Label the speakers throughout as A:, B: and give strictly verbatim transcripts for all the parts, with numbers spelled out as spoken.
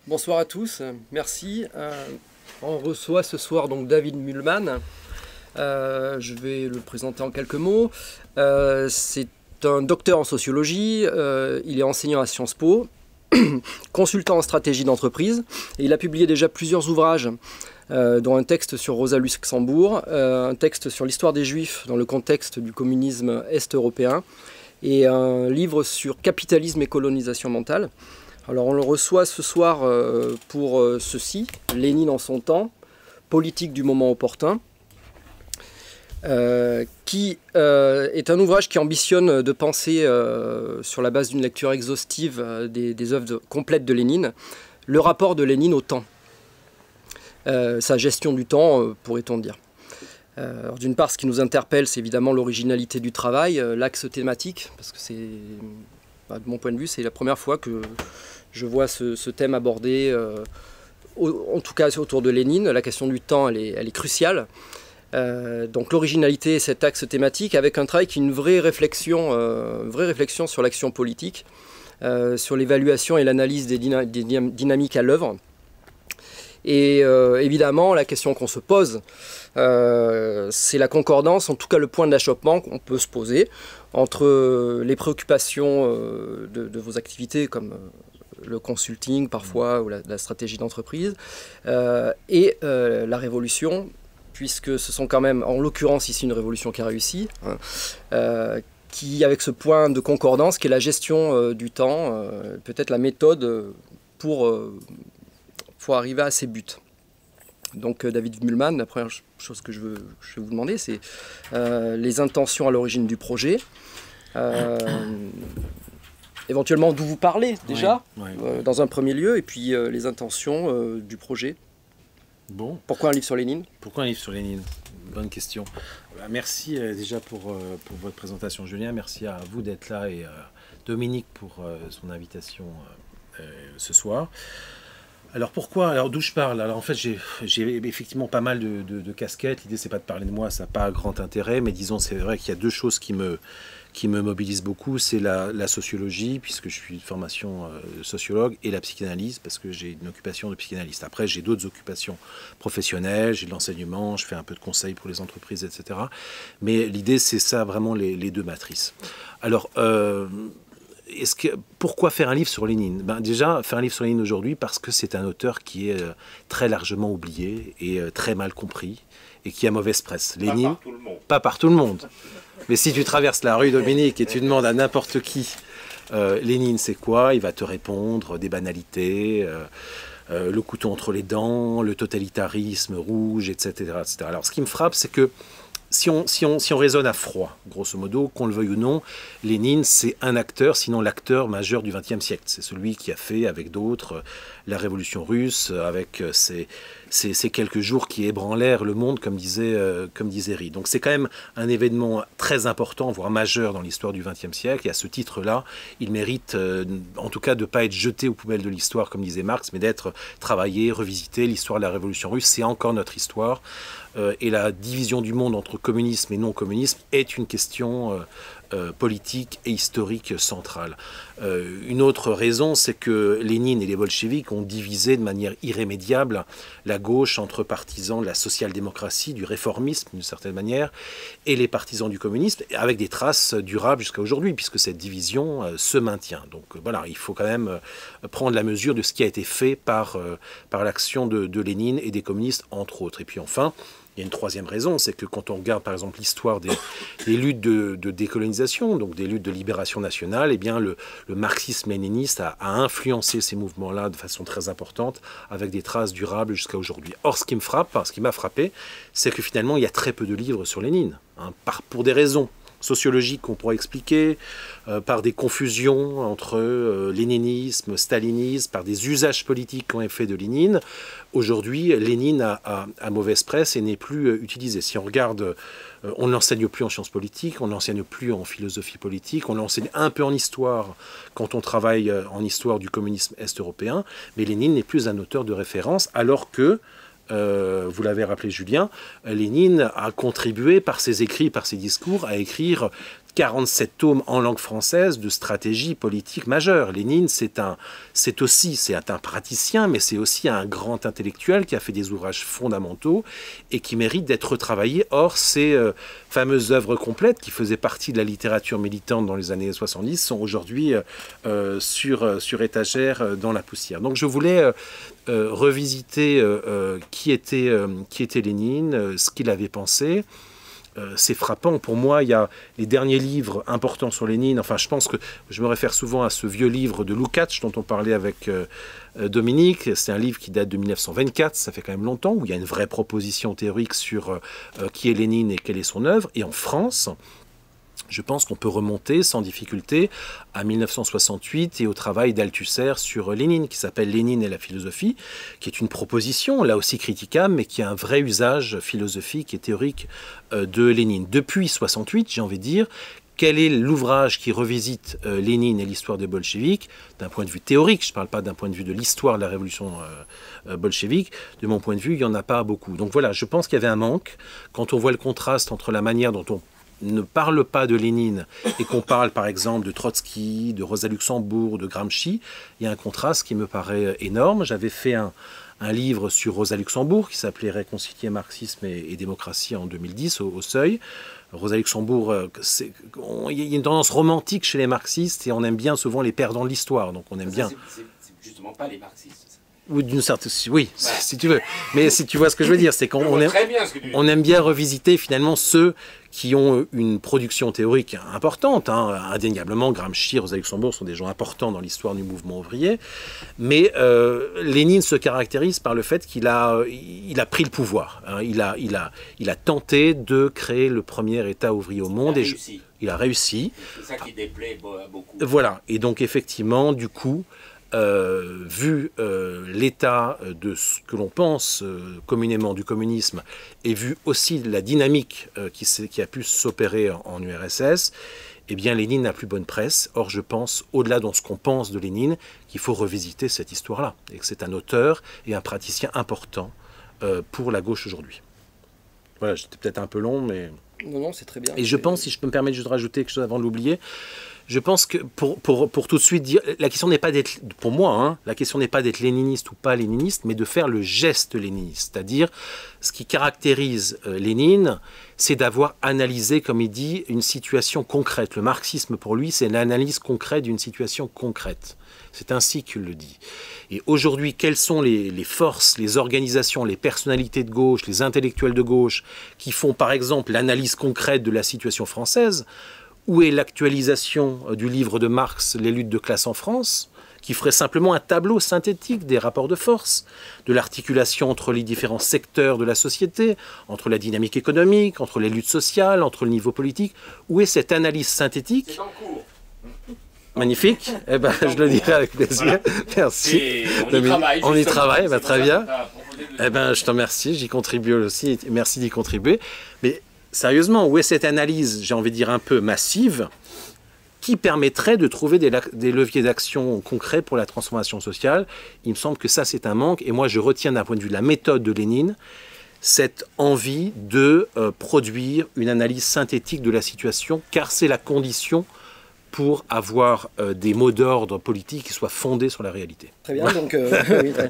A: Bonsoir à tous, merci. Euh, on reçoit ce soir donc David Mühlmann. Euh, je vais le présenter en quelques mots. Euh, c'est un docteur en sociologie, euh, il est enseignant à Sciences Po, consultant en stratégie d'entreprise, et il a publié déjà plusieurs ouvrages, euh, dont un texte sur Rosa Luxembourg, euh, un texte sur l'histoire des Juifs dans le contexte du communisme est-européen, et un livre sur capitalisme et colonisation mentale. Alors on le reçoit ce soir euh, pour euh, ceci, Lénine en son temps, politique du moment opportun, euh, qui euh, est un ouvrage qui ambitionne de penser, euh, sur la base d'une lecture exhaustive euh, des, des œuvres de, complètes de Lénine, le rapport de Lénine au temps, euh, sa gestion du temps, euh, pourrait-on dire. Euh, D'une part, ce qui nous interpelle, c'est évidemment l'originalité du travail, euh, l'axe thématique, parce que c'est, bah, de mon point de vue, c'est la première fois que je vois ce, ce thème abordé, euh, au, en tout cas autour de Lénine. La question du temps, elle est, elle est cruciale. Euh, donc l'originalité est cet axe thématique, avec un travail qui est une vraie réflexion, euh, une vraie réflexion sur l'action politique, euh, sur l'évaluation et l'analyse des, dyna des dynamiques à l'œuvre. Et euh, évidemment, la question qu'on se pose, euh, c'est la concordance, en tout cas le point d'achoppement qu'on peut se poser entre les préoccupations euh, de, de vos activités, comme le consulting parfois, ou la, la stratégie d'entreprise, euh, et euh, la révolution, puisque ce sont quand même, en l'occurrence ici, une révolution qui a réussi, hein, euh, qui, avec ce point de concordance, qui est la gestion euh, du temps, euh, peut-être la méthode pour, euh, pour arriver à ses buts. Donc euh, David Mühlmann, la première chose que je veux, je vais vous demander, c'est euh, les intentions à l'origine du projet. Euh, éventuellement d'où vous parlez déjà, oui, oui, euh, dans un premier lieu, et puis euh, les intentions euh, du projet.
B: Bon.
A: Pourquoi un livre sur Lénine?
B: Pourquoi un livre sur Lénine? Bonne question. Merci euh, déjà pour, euh, pour votre présentation, Julien. Merci à vous d'être là, et euh, Dominique pour euh, son invitation euh, euh, ce soir. Alors pourquoi? Alors d'où je parle? Alors en fait j'ai effectivement pas mal de, de, de casquettes. L'idée c'est pas de parler de moi, ça n'a pas grand intérêt, mais disons c'est vrai qu'il y a deux choses qui me, qui me mobilisent beaucoup. C'est la, la sociologie, puisque je suis de formation euh, sociologue, et la psychanalyse, parce que j'ai une occupation de psychanalyste. Après j'ai d'autres occupations professionnelles, j'ai de l'enseignement, je fais un peu de conseil pour les entreprises, et cetera. Mais l'idée c'est ça vraiment les, les deux matrices. Alors... Euh, Est-ce que, pourquoi faire un livre sur Lénine? Ben déjà, faire un livre sur Lénine aujourd'hui parce que c'est un auteur qui est euh, très largement oublié et euh, très mal compris et qui a mauvaise presse. Lénine,
C: pas par tout le monde.
B: Pas par tout le monde. Mais si tu traverses la rue Dominique et tu demandes à n'importe qui euh, Lénine c'est quoi, il va te répondre des banalités, euh, euh, le couteau entre les dents, le totalitarisme rouge, et cetera, et cetera. Alors ce qui me frappe, c'est que Si on, si, on, si on raisonne à froid, grosso modo, qu'on le veuille ou non, Lénine, c'est un acteur, sinon l'acteur majeur du vingtième siècle. C'est celui qui a fait, avec d'autres, la révolution russe, avec ces, ces, ces quelques jours qui ébranlèrent le monde, comme disait, euh, comme disait Rie. Donc c'est quand même un événement très important, voire majeur dans l'histoire du vingtième siècle. Et à ce titre-là, il mérite, euh, en tout cas, de ne pas être jeté aux poubelles de l'histoire, comme disait Marx, mais d'être travaillé, revisité. L'histoire de la révolution russe, c'est encore notre histoire. Euh, et la division du monde entre communisme et non-communisme est une question euh, euh, politique et historique centrale. Euh, une autre raison, c'est que Lénine et les bolcheviks ont divisé de manière irrémédiable la gauche entre partisans de la social-démocratie, du réformisme d'une certaine manière, et les partisans du communisme, avec des traces durables jusqu'à aujourd'hui, puisque cette division euh, se maintient. Donc euh, voilà, il faut quand même euh, prendre la mesure de ce qui a été fait par, euh, par l'action de, de Lénine et des communistes, entre autres. Et puis enfin, il y a une troisième raison, c'est que quand on regarde par exemple l'histoire des, des luttes de, de décolonisation, donc des luttes de libération nationale, eh bien le, le marxisme léniniste a, a influencé ces mouvements-là de façon très importante, avec des traces durables jusqu'à aujourd'hui. Or, ce qui me frappe, ce qui m'a frappé, c'est que finalement il y a très peu de livres sur Lénine, hein, par, pour des raisons sociologiques qu'on pourrait expliquer, euh, par des confusions entre euh, léninisme, stalinisme, par des usages politiques qu'on a fait de Lénine. Aujourd'hui, Lénine a, a, a mauvaise presse et n'est plus euh, utilisé. Si on regarde, euh, on ne l'enseigne plus en sciences politiques, on ne l'enseigne plus en philosophie politique, on l'enseigne un peu en histoire quand on travaille euh, en histoire du communisme est-européen, mais Lénine n'est plus un auteur de référence, alors que euh, vous l'avez rappelé Julien, Lénine a contribué par ses écrits, par ses discours, à écrire quarante-sept tomes en langue française de stratégie politique majeure. Lénine, c'est un, c'est aussi, c'est un praticien, mais c'est aussi un grand intellectuel qui a fait des ouvrages fondamentaux et qui mérite d'être retravaillé. Or, ces euh, fameuses œuvres complètes qui faisaient partie de la littérature militante dans les années soixante-dix sont aujourd'hui euh, sur, sur étagère dans la poussière. Donc je voulais euh, euh, revisiter euh, euh, qui, était, euh, qui était Lénine, euh, ce qu'il avait pensé. Euh, c'est frappant. Pour moi, il y a les derniers livres importants sur Lénine. Enfin, je pense que je me réfère souvent à ce vieux livre de Lukács dont on parlait avec euh, Dominique. C'est un livre qui date de mille neuf cent vingt-quatre, ça fait quand même longtemps, où il y a une vraie proposition théorique sur euh, qui est Lénine et quelle est son œuvre. Et en France, je pense qu'on peut remonter sans difficulté à mille neuf cent soixante-huit et au travail d'Althusser sur Lénine, qui s'appelle Lénine et la philosophie, qui est une proposition, là aussi critiquable, mais qui a un vrai usage philosophique et théorique de Lénine. Depuis soixante-huit, j'ai envie de dire, quel est l'ouvrage qui revisite euh, Lénine et l'histoire des bolcheviks d'un point de vue théorique? Je ne parle pas d'un point de vue de l'histoire de la révolution euh, euh, bolchevique. De mon point de vue, il n'y en a pas beaucoup. Donc voilà, je pense qu'il y avait un manque. Quand on voit le contraste entre la manière dont on ne parle pas de Lénine et qu'on parle par exemple de Trotsky, de Rosa Luxembourg, de Gramsci, il y a un contraste qui me paraît énorme. J'avais fait un, un livre sur Rosa Luxembourg qui s'appelait Réconcilier marxisme et, et démocratie en deux mille dix au, au Seuil. Rosa Luxembourg, il y a une tendance romantique chez les marxistes et on aime bien souvent les perdants de l'histoire. Donc on aime bien.
C: C'est justement pas les marxistes.
B: Ou d'une certaine, oui, ouais. si tu veux. Mais si tu vois ce que je veux dire, c'est qu'on on aime, on aime bien revisiter finalement ceux qui ont une production théorique importante. Hein. Indéniablement, Gramsci, Rosa Luxembourg sont des gens importants dans l'histoire du mouvement ouvrier. Mais euh, Lénine se caractérise par le fait qu'il a, il a pris le pouvoir. Hein. Il a, il a, il a tenté de créer le premier État ouvrier au monde.
C: Il a
B: et
C: réussi.
B: Je, il a réussi.
C: C'est ça qui déplaît beaucoup.
B: Voilà. Et donc effectivement, du coup, Euh, vu euh, l'état de ce que l'on pense euh, communément du communisme et vu aussi la dynamique euh, qui, qui a pu s'opérer en, en U R S S, eh bien Lénine n'a plus bonne presse. Or je pense, au-delà de ce qu'on pense de Lénine, qu'il faut revisiter cette histoire-là et que c'est un auteur et un praticien important euh, pour la gauche aujourd'hui. Voilà, j'étais peut-être un peu long, mais...
A: Non, non, c'est très bien.
B: Et je pense, si je peux me permettre juste de rajouter quelque chose avant de l'oublier, je pense que pour, pour, pour tout de suite dire, la question n'est pas d'être, pour moi, hein, la question n'est pas d'être léniniste ou pas léniniste, mais de faire le geste léniniste. C'est-à-dire, ce qui caractérise euh, Lénine, c'est d'avoir analysé, comme il dit, une situation concrète. Le marxisme, pour lui, c'est l'analyse concrète d'une situation concrète. C'est ainsi qu'il le dit. Et aujourd'hui, quelles sont les, les forces, les organisations, les personnalités de gauche, les intellectuels de gauche, qui font, par exemple, l'analyse concrète de la situation française? Où est l'actualisation du livre de Marx, Les luttes de classe en France, qui ferait simplement un tableau synthétique des rapports de force, de l'articulation entre les différents secteurs de la société, entre la dynamique économique, entre les luttes sociales, entre le niveau politique? Où est cette analyse synthétique?
C: C'est en cours.
B: Magnifique. Eh ben, je le dirai avec plaisir. Voilà. Merci.
C: Et on y travaille.
B: On y travaille, bah, très bien. Eh ben, je t'en remercie, j'y contribue aussi. Merci d'y contribuer. Mais sérieusement, où est cette analyse, j'ai envie de dire un peu massive, qui permettrait de trouver des, des leviers d'action concrets pour la transformation sociale? Il me semble que ça, c'est un manque. Et moi, je retiens d'un point de vue de la méthode de Lénine, cette envie de euh, produire une analyse synthétique de la situation, car c'est la condition pour avoir euh, des mots d'ordre politiques qui soient fondés sur la réalité.
A: Très bien, donc euh, oui,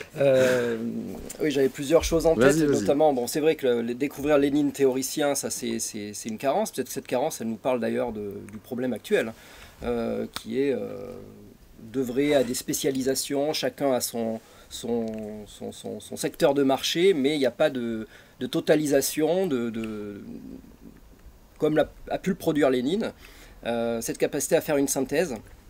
A: euh, oui, j'avais plusieurs choses en tête,
B: vas-y, vas-y.
A: notamment, bon, c'est vrai que le, découvrir Lénine théoricien, ça c'est une carence, peut-être que cette carence, elle nous parle d'ailleurs du problème actuel, euh, qui est euh, d'œuvrer à des spécialisations, chacun a son, son, son, son, son secteur de marché, mais il n'y a pas de, de totalisation, de, de, comme l'a, a pu le produire Lénine. Euh, cette capacité à faire une synthèse.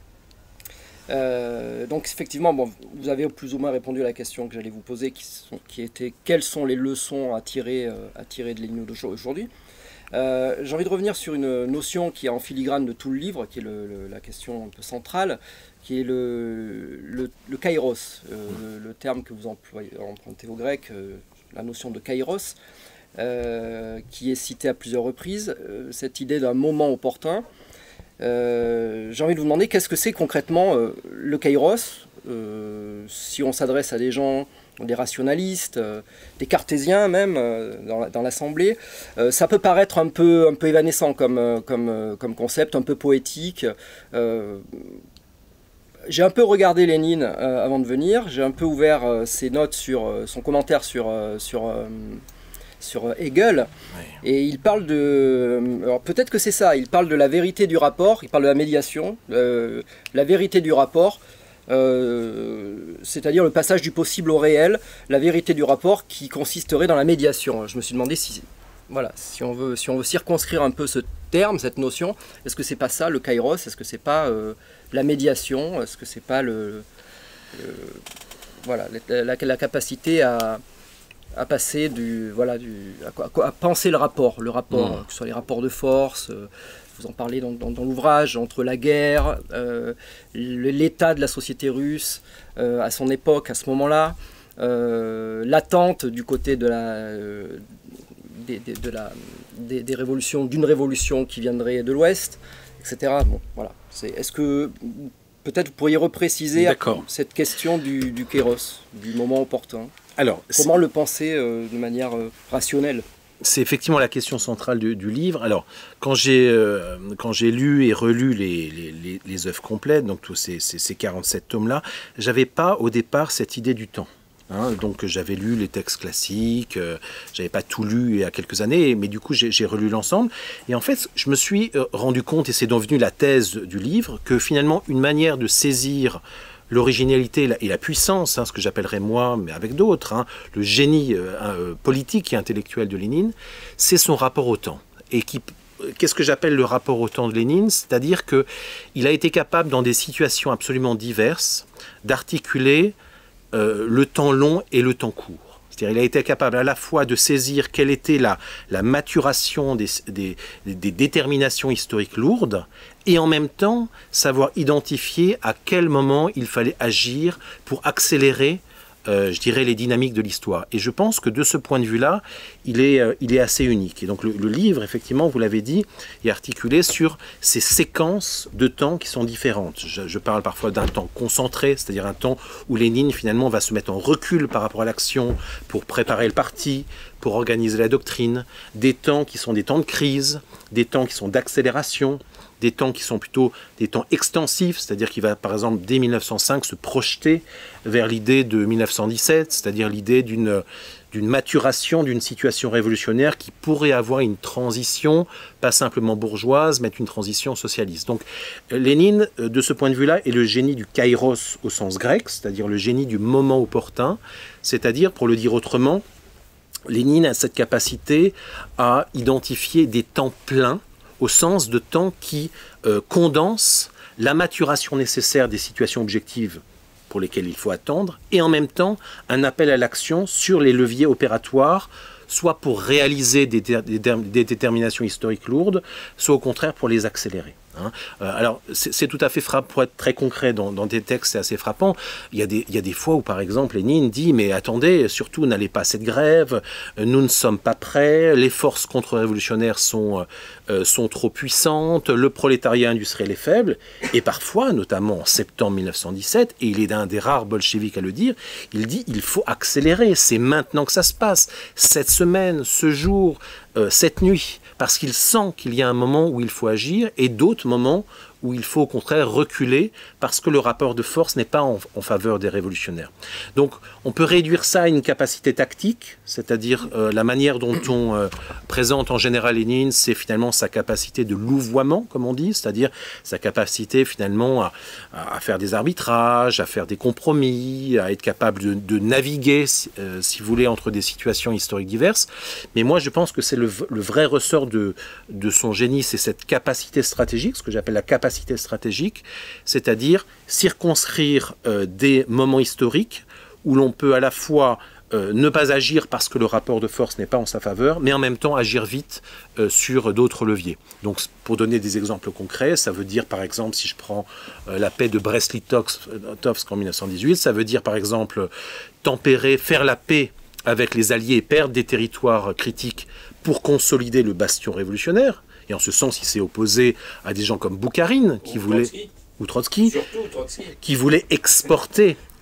A: Euh, donc effectivement, bon, vous avez plus ou moins répondu à la question que j'allais vous poser, qui, sont, qui était quelles sont les leçons à tirer, euh, à tirer de Lénine aujourd'hui. Euh, J'ai envie de revenir sur une notion qui est en filigrane de tout le livre, qui est le, le, la question un peu centrale, qui est le, le, le kairos, euh, le, le terme que vous employez, empruntez au grec, euh, la notion de kairos, euh, qui est citée à plusieurs reprises, euh, cette idée d'un moment opportun. Euh, j'ai envie de vous demander qu'est-ce que c'est concrètement euh, le kairos, euh, si on s'adresse à des gens des rationalistes, euh, des cartésiens même, euh, dans, dans l'Assemblée. Euh, ça peut paraître un peu, un peu évanescent comme, euh, comme, euh, comme concept, un peu poétique. Euh, j'ai un peu regardé Lénine euh, avant de venir, j'ai un peu ouvert euh, ses notes sur, euh, son commentaire sur, euh, sur, euh, sur Hegel, ouais. Et il parle de... Alors peut-être que c'est ça, il parle de la vérité du rapport, il parle de la médiation, euh, la vérité du rapport, Euh, c'est-à-dire le passage du possible au réel, la vérité du rapport qui consisterait dans la médiation. Je me suis demandé si, voilà, si on veut, si on veut circonscrire un peu ce terme, cette notion, est-ce que c'est pas ça le kairos? Est-ce que c'est pas euh, la médiation? Est-ce que c'est pas le, le voilà, la, la, la capacité à, à passer du, voilà, du, à, à penser le rapport, le rapport, mmh. que ce soit les rapports de force. Euh, Vous en parlez dans, dans, dans l'ouvrage, entre la guerre, euh, l'état de la société russe euh, à son époque, à ce moment-là, euh, l'attente du côté de la, euh, des, des, de la, des, des révolutions, d'une révolution qui viendrait de l'Ouest, et cetera. Bon, voilà. Est-ce que peut-être vous pourriez repréciser cette question du, du kairos, du moment opportun? Alors, comment le penser euh, de manière euh, rationnelle?
B: C'est effectivement la question centrale du, du livre. Alors, quand j'ai euh, quand j'ai lu et relu les, les, les, les œuvres complètes, donc tous ces, ces, ces quarante-sept tomes-là, j'avais pas au départ cette idée du temps. Hein, donc j'avais lu les textes classiques, euh, j'avais pas tout lu il y a quelques années, mais du coup j'ai relu l'ensemble. Et en fait, je me suis rendu compte, et c'est devenu la thèse du livre, que finalement une manière de saisir l'originalité et la puissance, hein, ce que j'appellerais moi, mais avec d'autres, hein, le génie euh, politique et intellectuel de Lénine, c'est son rapport au temps. Et qui, qu'est-ce que j'appelle le rapport au temps de Lénine? C'est-à-dire qu'il a été capable, dans des situations absolument diverses, d'articuler euh, le temps long et le temps court. C'est-à-dire qu'il a été capable à la fois de saisir quelle était la, la maturation des, des, des déterminations historiques lourdes, et en même temps savoir identifier à quel moment il fallait agir pour accélérer, euh, je dirais, les dynamiques de l'histoire. Et je pense que de ce point de vue-là, il est, euh, il est assez unique. Et donc le, le livre, effectivement, vous l'avez dit, est articulé sur ces séquences de temps qui sont différentes. Je, je parle parfois d'un temps concentré, c'est-à-dire un temps où Lénine, finalement, va se mettre en recul par rapport à l'action pour préparer le parti, pour organiser la doctrine, des temps qui sont des temps de crise, des temps qui sont d'accélération, des temps qui sont plutôt des temps extensifs, c'est-à-dire qu'il va, par exemple, dès mille neuf cent cinq, se projeter vers l'idée de mille neuf cent dix-sept, c'est-à-dire l'idée d'une d'une maturation d'une situation révolutionnaire qui pourrait avoir une transition, pas simplement bourgeoise, mais une transition socialiste. Donc Lénine, de ce point de vue-là, est le génie du kairos au sens grec, c'est-à-dire le génie du moment opportun, c'est-à-dire, pour le dire autrement, Lénine a cette capacité à identifier des temps pleins, au sens de temps qui euh, condense la maturation nécessaire des situations objectives pour lesquelles il faut attendre, et en même temps un appel à l'action sur les leviers opératoires, soit pour réaliser des, des, des déterminations historiques lourdes, soit au contraire pour les accélérer. Hein. Euh, alors, c'est tout à fait frappant, pour être très concret dans, dans des textes, c'est assez frappant. Il y, a des, il y a des fois où, par exemple, Lénine dit « Mais attendez, surtout, n'allez pas à cette grève, nous ne sommes pas prêts, les forces contre-révolutionnaires sont, euh, sont trop puissantes, le prolétariat industriel est faible. » Et parfois, notamment en septembre mille neuf cent dix-sept, et il est un des rares bolcheviks à le dire, il dit « Il faut accélérer, c'est maintenant que ça se passe, cette semaine, ce jour, euh, cette nuit. » Parce qu'il sent qu'il y a un moment où il faut agir et d'autres moments où il faut au contraire reculer parce que le rapport de force n'est pas en, en faveur des révolutionnaires. Donc on peut réduire ça à une capacité tactique, c'est-à-dire euh, la manière dont on euh, présente en général Lénine, c'est finalement sa capacité de louvoiement, comme on dit, c'est-à-dire sa capacité finalement à, à faire des arbitrages, à faire des compromis, à être capable de, de naviguer, euh, si vous voulez, entre des situations historiques diverses. Mais moi je pense que c'est le, le vrai ressort de, de son génie, c'est cette capacité stratégique, ce que j'appelle la capacité stratégique, c'est-à-dire circonscrire euh, des moments historiques où l'on peut à la fois euh, ne pas agir parce que le rapport de force n'est pas en sa faveur, mais en même temps agir vite euh, sur d'autres leviers. Donc pour donner des exemples concrets, ça veut dire par exemple, si je prends euh, la paix de Brest-Litovsk en mille neuf cent dix-huit, ça veut dire par exemple tempérer, faire la paix avec les Alliés et perdre des territoires critiques pour consolider le bastion révolutionnaire. Et en ce sens, il s'est opposé à des gens comme Boukharine, qui voulaient, ou Trotsky,
C: Surtout Trotsky,
B: qui voulaient exporter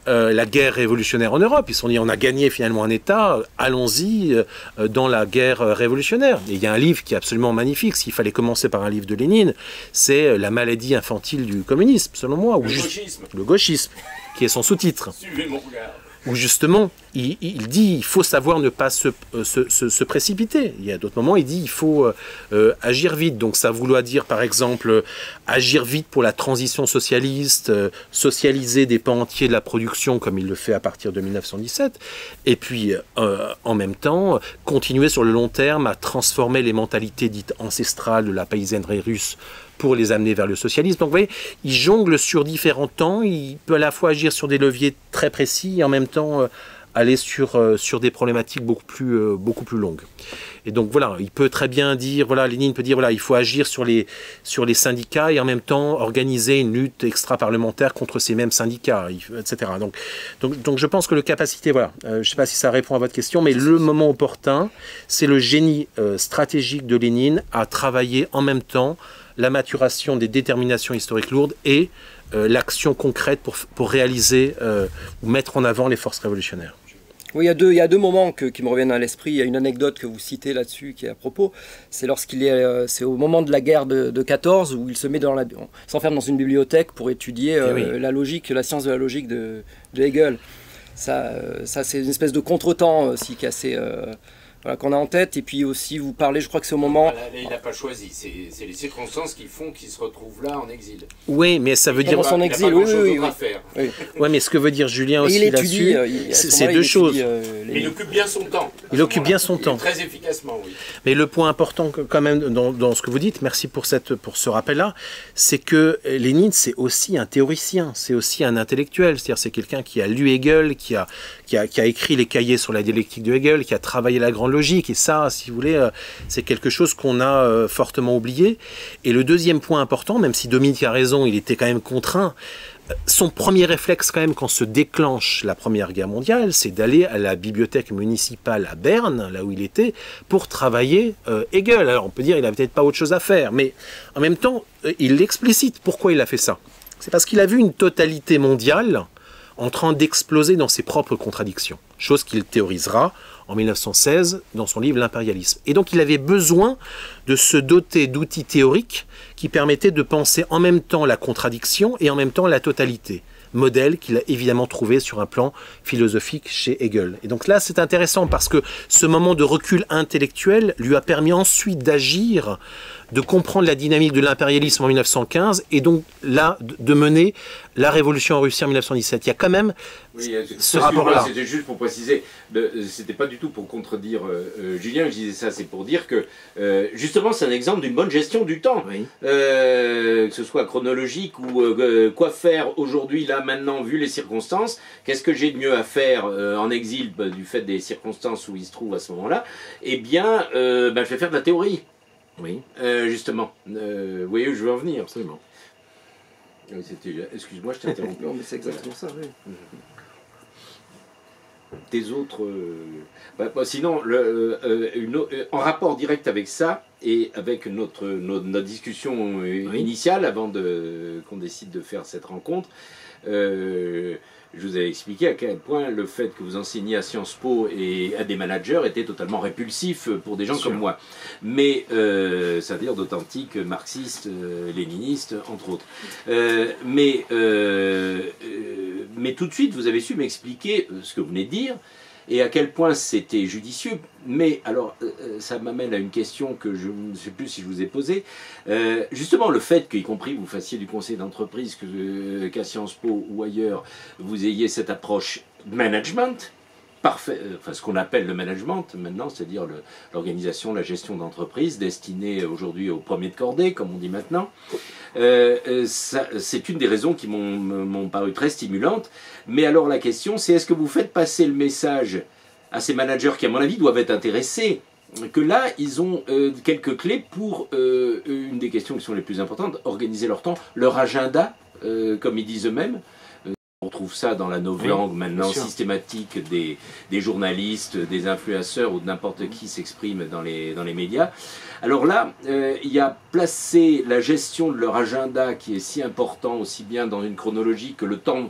B: euh, la guerre révolutionnaire en Europe. Ils se sont dit, on a gagné finalement un État, allons-y euh, dans la guerre révolutionnaire. Et il y a un livre qui est absolument magnifique, s'il fallait commencer par un livre de Lénine, c'est La maladie infantile du communisme, selon moi. Ou
C: le
B: juste,
C: gauchisme.
B: Le gauchisme, qui est son sous-titre.
C: Suivez mon regard.
B: Où justement, il, il dit il faut savoir ne pas se, se, se, se précipiter. Il y a d'autres moments, il dit il faut euh, agir vite. Donc ça vouloir dire, par exemple, agir vite pour la transition socialiste, euh, socialiser des pans entiers de la production, comme il le fait à partir de mille neuf cent dix-sept, et puis euh, en même temps, continuer sur le long terme à transformer les mentalités dites ancestrales de la paysannerie russe pour les amener vers le socialisme. Donc vous voyez, il jongle sur différents temps, il peut à la fois agir sur des leviers très précis et en même temps euh, aller sur, euh, sur des problématiques beaucoup plus, euh, beaucoup plus longues. Et donc voilà, il peut très bien dire, voilà, Lénine peut dire, voilà, il faut agir sur les, sur les syndicats et en même temps organiser une lutte extra-parlementaire contre ces mêmes syndicats, et cetera. Donc, donc, donc je pense que le capacité, voilà, euh, je ne sais pas si ça répond à votre question, mais le moment opportun, c'est le génie euh, stratégique de Lénine à travailler en même temps la maturation des déterminations historiques lourdes et euh, l'action concrète pour, pour réaliser euh, ou mettre en avant les forces révolutionnaires.
A: Oui, il y a deux, il y a deux moments que, qui me reviennent à l'esprit. Il y a une anecdote que vous citez là-dessus qui est à propos. C'est lorsqu'il est, euh, c'est au moment de la guerre de, de quatorze où il se met dans la, s'enferme dans une bibliothèque pour étudier euh, oui. la logique, la science de la logique de, de Hegel. Ça, euh, ça c'est une espèce de contretemps aussi qui est assez... Euh, Voilà, qu'on a en tête, et puis aussi vous parlez, je crois que c'est au moment...
C: Là, là, il n'a pas choisi, c'est les circonstances qui font qu'il se retrouve là en exil.
B: Oui, mais ça veut dire...
A: Dans son exil, oui, oui, oui.
B: oui. Oui, mais ce que veut dire Julien aussi là-dessus, c'est deux
A: il
B: choses.
A: Étudie, euh,
C: les... Mais il occupe bien son temps.
B: Il occupe bien son temps.
C: Très efficacement, oui.
B: Mais le point important quand même dans, dans ce que vous dites, merci pour, cette, pour ce rappel-là, c'est que Lénine, c'est aussi un théoricien, c'est aussi un intellectuel, c'est-à-dire c'est quelqu'un qui a lu Hegel, qui a, qui, a, qui a écrit les cahiers sur la dialectique de Hegel, qui a travaillé la grande logique, et ça, si vous voulez, c'est quelque chose qu'on a fortement oublié. Et le deuxième point important, même si Dominique a raison, il était quand même contraint, son premier réflexe quand même quand se déclenche la Première Guerre mondiale, c'est d'aller à la bibliothèque municipale à Berne, là où il était, pour travailler euh, Hegel. Alors on peut dire qu'il n'avait peut-être pas autre chose à faire, mais en même temps, il l'explicite. Pourquoi il a fait ça? C'est parce qu'il a vu une totalité mondiale en train d'exploser dans ses propres contradictions, chose qu'il théorisera en mille neuf cent seize dans son livre L'impérialisme. Et donc il avait besoin de se doter d'outils théoriques qui permettaient de penser en même temps la contradiction et en même temps la totalité. Modèle qu'il a évidemment trouvé sur un plan philosophique chez Hegel. Et donc là c'est intéressant parce que ce moment de recul intellectuel lui a permis ensuite d'agir, de comprendre la dynamique de l'impérialisme en mille neuf cent quinze et donc là de mener la révolution en Russie en mille neuf cent dix-sept. Il y a quand même
D: oui,
B: ce rapport-là.
D: C'était juste pour préciser, c'était pas du tout pour contredire euh, Julien, je disais ça, c'est pour dire que euh, justement c'est un exemple d'une bonne gestion du temps, oui. euh, que ce soit chronologique ou euh, quoi faire aujourd'hui, là, maintenant, vu les circonstances, qu'est-ce que j'ai de mieux à faire euh, en exil bah, du fait des circonstances où il se trouve à ce moment-là? Eh bien, euh, bah, je vais faire de la théorie. Oui. Euh, justement. Euh, vous voyez où je veux en venir? Absolument. Excuse-moi, je t'ai interrompu.
A: Non, mais c'est exactement ça, oui.
D: Des autres... Euh, bah, bah, sinon, le, euh, une, euh, en rapport direct avec ça, et avec notre, notre, notre discussion euh, oui. initiale, avant qu'on décide de faire cette rencontre, euh, je vous avais expliqué à quel point le fait que vous enseigniez à Sciences Po et à des managers était totalement répulsif pour des gens comme moi. Mais, euh, c'est-à-dire d'authentiques marxistes, euh, léninistes, entre autres. Euh, mais, euh, euh, mais tout de suite, vous avez su m'expliquer ce que vous venez de dire, et à quel point c'était judicieux. Mais alors, euh, ça m'amène à une question que je ne sais plus si je vous ai posée. Euh, justement, le fait qu'y compris vous fassiez du conseil d'entreprise, qu'à euh, qu'à Sciences Po ou ailleurs, vous ayez cette approche management, parfait, enfin ce qu'on appelle le management maintenant, c'est-à-dire l'organisation, la gestion d'entreprise, destinée aujourd'hui au premier de cordée, comme on dit maintenant, euh, c'est une des raisons qui m'ont paru très stimulantes. Mais alors la question, c'est est-ce que vous faites passer le message à ces managers qui, à mon avis, doivent être intéressés, que là, ils ont euh, quelques clés pour euh, une des questions qui sont les plus importantes, organiser leur temps, leur agenda, euh, comme ils disent eux-mêmes. On trouve ça dans la novlangue oui, maintenant systématique des, des journalistes, des influenceurs ou de n'importe qui s'exprime dans les, dans les médias. Alors là, euh, il y a placé la gestion de leur agenda qui est si important, aussi bien dans une chronologie que le temps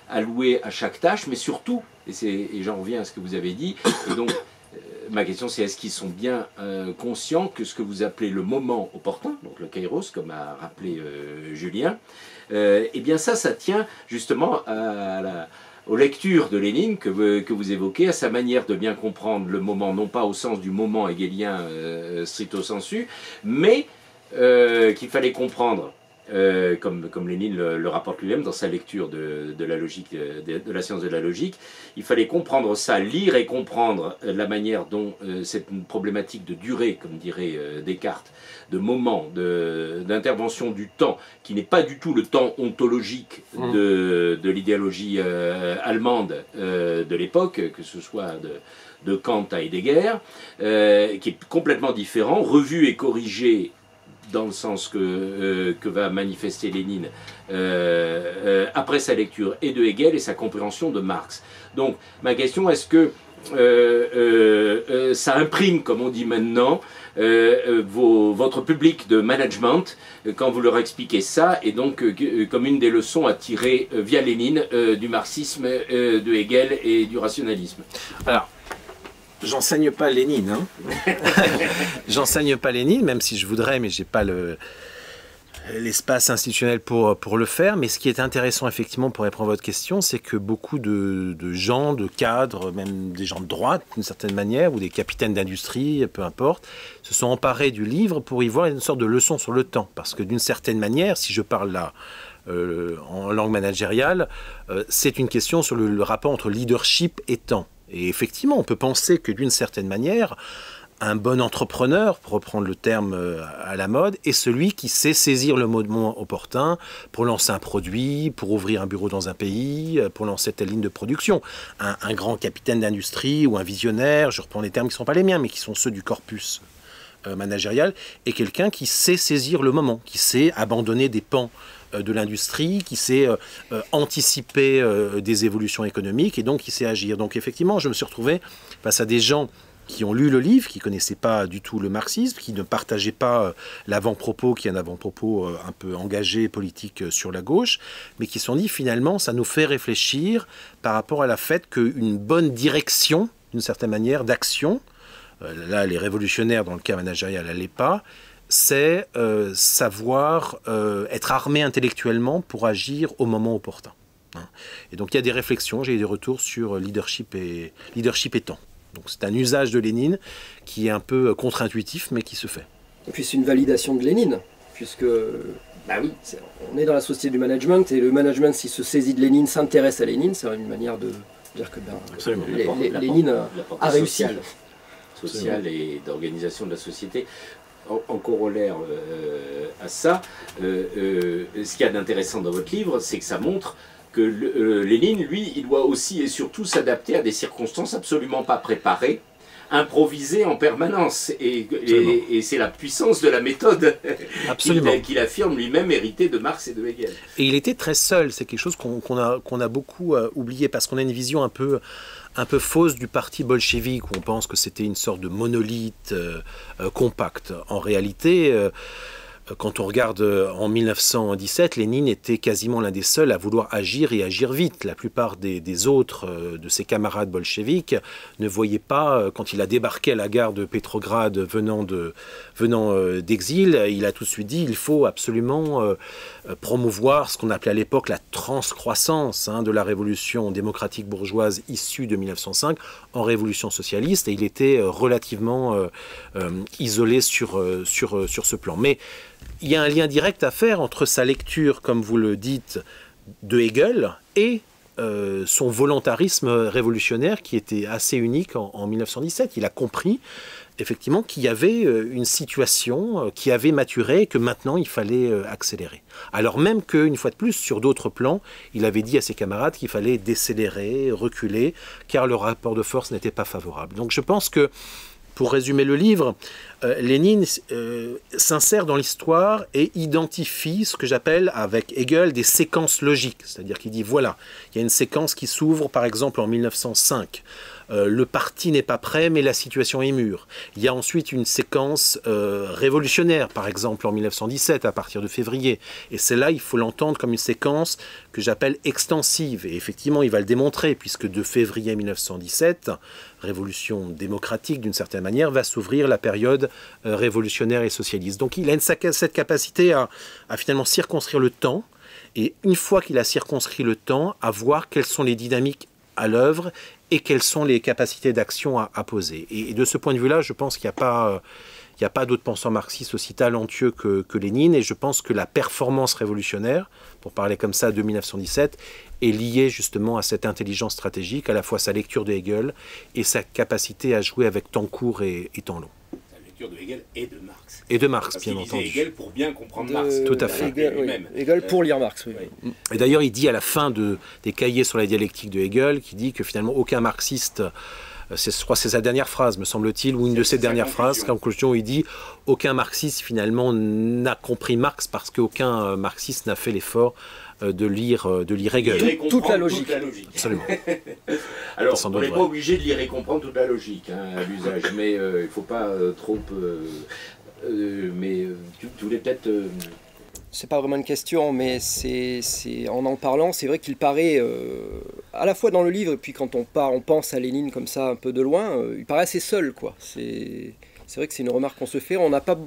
D: alloués à chaque tâche, mais surtout, et, et j'en reviens à ce que vous avez dit, et donc euh, ma question c'est est-ce qu'ils sont bien euh, conscients que ce que vous appelez le moment opportun, donc le kairos, comme a rappelé euh, Julien, euh, eh bien ça, ça tient justement à la... aux lectures de Lénine que vous, que vous évoquez, à sa manière de bien comprendre le moment, non pas au sens du moment hegelien euh, stricto sensu, mais euh, qu'il fallait comprendre, euh, comme, comme Lénine le, le rapporte lui-même dans sa lecture de, de la logique, de, de la science de la logique, il fallait comprendre ça, lire et comprendre la manière dont euh, cette problématique de durée, comme dirait euh, Descartes, de moment, d'intervention du temps, qui n'est pas du tout le temps ontologique de, de l'idéologie euh, allemande euh, de l'époque, que ce soit de, de Kant à Heidegger, euh, qui est complètement différent, revu et corrigé dans le sens que, euh, que va manifester Lénine euh, euh, après sa lecture et de Hegel et sa compréhension de Marx. Donc ma question, est-ce que euh, euh, euh, ça imprime, comme on dit maintenant, Euh, vos, votre public de management euh, quand vous leur expliquez ça, et donc euh, comme une des leçons à tirer euh, via Lénine euh, du marxisme, euh, de Hegel et du rationalisme?
B: Alors, j'enseigne pas Lénine, hein. J'enseigne pas Lénine, même si je voudrais, mais j'ai pas le l'espace institutionnel pour, pour le faire. Mais ce qui est intéressant, effectivement, pour répondre à votre question, c'est que beaucoup de, de gens, de cadres, même des gens de droite, d'une certaine manière, ou des capitaines d'industrie, peu importe, se sont emparés du livre pour y voir une sorte de leçon sur le temps. Parce que d'une certaine manière, si je parle là euh, en langue managériale, euh, c'est une question sur le, le rapport entre leadership et temps. Et effectivement, on peut penser que d'une certaine manière, un bon entrepreneur, pour reprendre le terme à la mode, est celui qui sait saisir le moment opportun pour lancer un produit, pour ouvrir un bureau dans un pays, pour lancer telle ligne de production. Un, un grand capitaine d'industrie ou un visionnaire, je reprends des termes qui ne sont pas les miens, mais qui sont ceux du corpus euh, managérial, est quelqu'un qui sait saisir le moment, qui sait abandonner des pans euh, de l'industrie, qui sait euh, euh, anticiper euh, des évolutions économiques et donc qui sait agir. Donc effectivement, je me suis retrouvé face à des gens qui ont lu le livre, qui ne connaissaient pas du tout le marxisme, qui ne partageaient pas l'avant-propos, qui est un avant-propos un peu engagé, politique sur la gauche, mais qui se sont dit finalement, ça nous fait réfléchir par rapport à la fait qu'une bonne direction, d'une certaine manière, d'action, là les révolutionnaires dans le cas managérial n'allaient pas, c'est euh, savoir euh, être armé intellectuellement pour agir au moment opportun. Et donc il y a des réflexions, j'ai eu des retours sur leadership et, leadership et temps. Donc c'est un usage de Lénine qui est un peu contre-intuitif, mais qui se fait.
A: Et puis c'est une validation de Lénine, puisque bah oui, est, on est dans la société du management, et le management, s'il se saisit de Lénine, s'intéresse à Lénine, c'est une manière de dire que ben, les, les, les, Lénine a réussi.
D: Social, social et d'organisation de la société. En, en corollaire euh, à ça, euh, euh, ce qu'il y a d'intéressant dans votre livre, c'est que ça montre que euh, Lénine, lui, il doit aussi et surtout s'adapter à des circonstances absolument pas préparées, improvisées en permanence. Et, et, et c'est la puissance de la méthode qu'il qu'il affirme lui-même, héritée de Marx et de Hegel.
B: Et il était très seul, c'est quelque chose qu'on qu'on a, qu'on a beaucoup euh, oublié, parce qu'on a une vision un peu, un peu fausse du parti bolchevique, où on pense que c'était une sorte de monolithe euh, euh, compact. En réalité, euh, quand on regarde en mille neuf cent dix-sept, Lénine était quasiment l'un des seuls à vouloir agir et agir vite. La plupart des, des autres de ses camarades bolcheviques ne voyaient pas, quand il a débarqué à la gare de Pétrograd venant de, venant d'exil, il a tout de suite dit il faut absolument promouvoir ce qu'on appelait à l'époque la transcroissance hein, de la révolution démocratique bourgeoise issue de mille neuf cent cinq en révolution socialiste, et il était relativement euh, euh, isolé sur, sur, sur ce plan. Mais il y a un lien direct à faire entre sa lecture, comme vous le dites, de Hegel et euh, son volontarisme révolutionnaire qui était assez unique en, en mille neuf cent dix-sept. Il a compris effectivement qu'il y avait une situation qui avait maturé et que maintenant il fallait accélérer. Alors même qu'une fois de plus, sur d'autres plans, il avait dit à ses camarades qu'il fallait décélérer, reculer, car le rapport de force n'était pas favorable. Donc je pense que, pour résumer le livre, euh, Lénine euh, s'insère dans l'histoire et identifie ce que j'appelle avec Hegel des séquences logiques. C'est-à-dire qu'il dit, voilà, il y a une séquence qui s'ouvre par exemple en mille neuf cent cinq, euh, le parti n'est pas prêt, mais la situation est mûre. Il y a ensuite une séquence euh, révolutionnaire, par exemple en mille neuf cent dix-sept, à partir de février. Et celle-là, il faut l'entendre comme une séquence que j'appelle extensive. Et effectivement, il va le démontrer, puisque de février mille neuf cent dix-sept, révolution démocratique d'une certaine manière, va s'ouvrir la période euh, révolutionnaire et socialiste. Donc il a une, cette capacité à, à finalement circonscrire le temps, et une fois qu'il a circonscrit le temps, à voir quelles sont les dynamiques à l'œuvre et quelles sont les capacités d'action à, à poser. Et, et de ce point de vue-là, je pense qu'il n'y a pas... Euh, Il n'y a pas d'autres penseurs marxistes aussi talentueux que, que Lénine, et je pense que la performance révolutionnaire, pour parler comme ça de mille neuf cent dix-sept, est liée justement à cette intelligence stratégique, à la fois sa lecture de Hegel et sa capacité à jouer avec temps court et, et temps long.
C: La lecture de Hegel et de Marx.
B: Et de Marx,
C: Parce
B: bien
C: qu'il
B: entendu.
C: Hegel pour bien comprendre
A: De-
C: Marx.
B: Tout à fait.
A: Hegel, oui.
C: Lui-même.
A: Hegel pour lire Marx, oui.
C: Oui.
B: Et d'ailleurs, il dit à la fin de, des cahiers sur la dialectique de Hegel, qui dit que finalement aucun marxiste... C'est, je crois que c'est sa dernière phrase, me semble-t-il, ou une de ses dernières phrases. En conclusion, il dit « Aucun marxiste, finalement, n'a compris Marx parce qu'aucun euh, marxiste n'a fait l'effort euh, de lire, euh, de lire Hegel.
C: Lire et comprendre
A: Toute la logique.
C: Toute la logique.
B: Absolument.
D: Alors,
B: Sans
D: on
B: doute
D: n'est pas
B: vrai.
D: obligé de lire et comprendre toute la logique hein, à l'usage, mais euh, il ne faut pas euh, trop... euh, euh, mais euh, tu, tu voulais peut-être... euh,
A: C'est pas vraiment une question, mais c'est, c'est, en en parlant, c'est vrai qu'il paraît, euh, à la fois dans le livre, et puis quand on, part, on pense à Lénine comme ça un peu de loin, euh, il paraît assez seul, quoi. C'est, c'est vrai que c'est une remarque qu'on se fait, on n'a pas...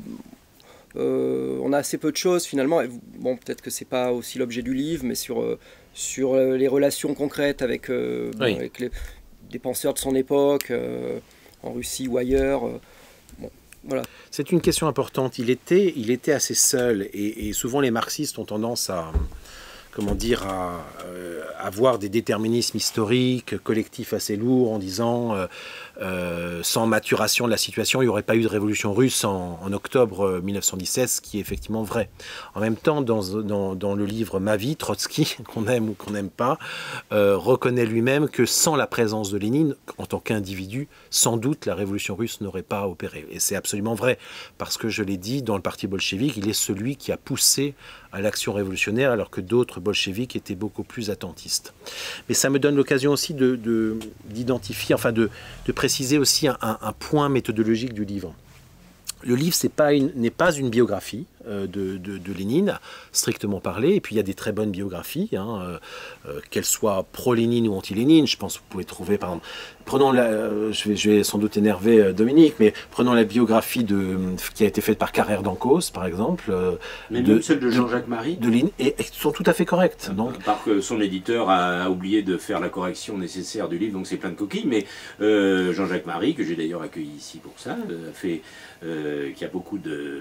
A: Euh, on a assez peu de choses finalement, et bon, peut-être que c'est pas aussi l'objet du livre, mais sur, euh, sur euh, les relations concrètes avec, euh, bon,
B: Oui.
A: avec les, des penseurs de son époque, euh, en Russie ou ailleurs. euh, bon, voilà.
B: C'est une question importante. Il était, il était assez seul, et, et souvent les marxistes ont tendance à, comment dire, à euh, avoir des déterminismes historiques, collectifs assez lourds, en disant euh, euh, sans maturation de la situation, il n'y aurait pas eu de révolution russe en, en octobre mille neuf cent dix-sept, ce qui est effectivement vrai. En même temps, dans, dans, dans le livre Ma vie, Trotsky, qu'on aime ou qu'on n'aime pas, euh, reconnaît lui-même que sans la présence de Lénine, en tant qu'individu, sans doute la révolution russe n'aurait pas opéré. Et c'est absolument vrai, parce que je l'ai dit, dans le parti bolchevique, il est celui qui a poussé à l'action révolutionnaire, alors que d'autres bolcheviques étaient beaucoup plus attentistes. Mais ça me donne l'occasion aussi de, de, d'identifier, enfin de, de préciser aussi un, un, un point méthodologique du livre. Le livre c'est pas une, n'est pas une biographie euh, de, de, de Lénine, strictement parlé, et puis il y a des très bonnes biographies, hein, euh, euh, qu'elles soient pro-Lénine ou anti-Lénine. Je pense que vous pouvez trouver, par exemple, prenons la, euh, je, vais, je vais sans doute énerver euh, Dominique, mais prenons la biographie de, qui a été faite par Carrère d'Ancos, par exemple. Euh,
D: Mais
B: de,
D: même celle de Jean-Jacques Marie.
B: de Lénine, et, et sont tout à fait correctes. Donc,
D: À part que son éditeur a, a oublié de faire la correction nécessaire du livre, donc c'est plein de coquilles, mais euh, Jean-Jacques Marie, que j'ai d'ailleurs accueilli ici pour ça, euh, a fait, euh, qui a beaucoup de,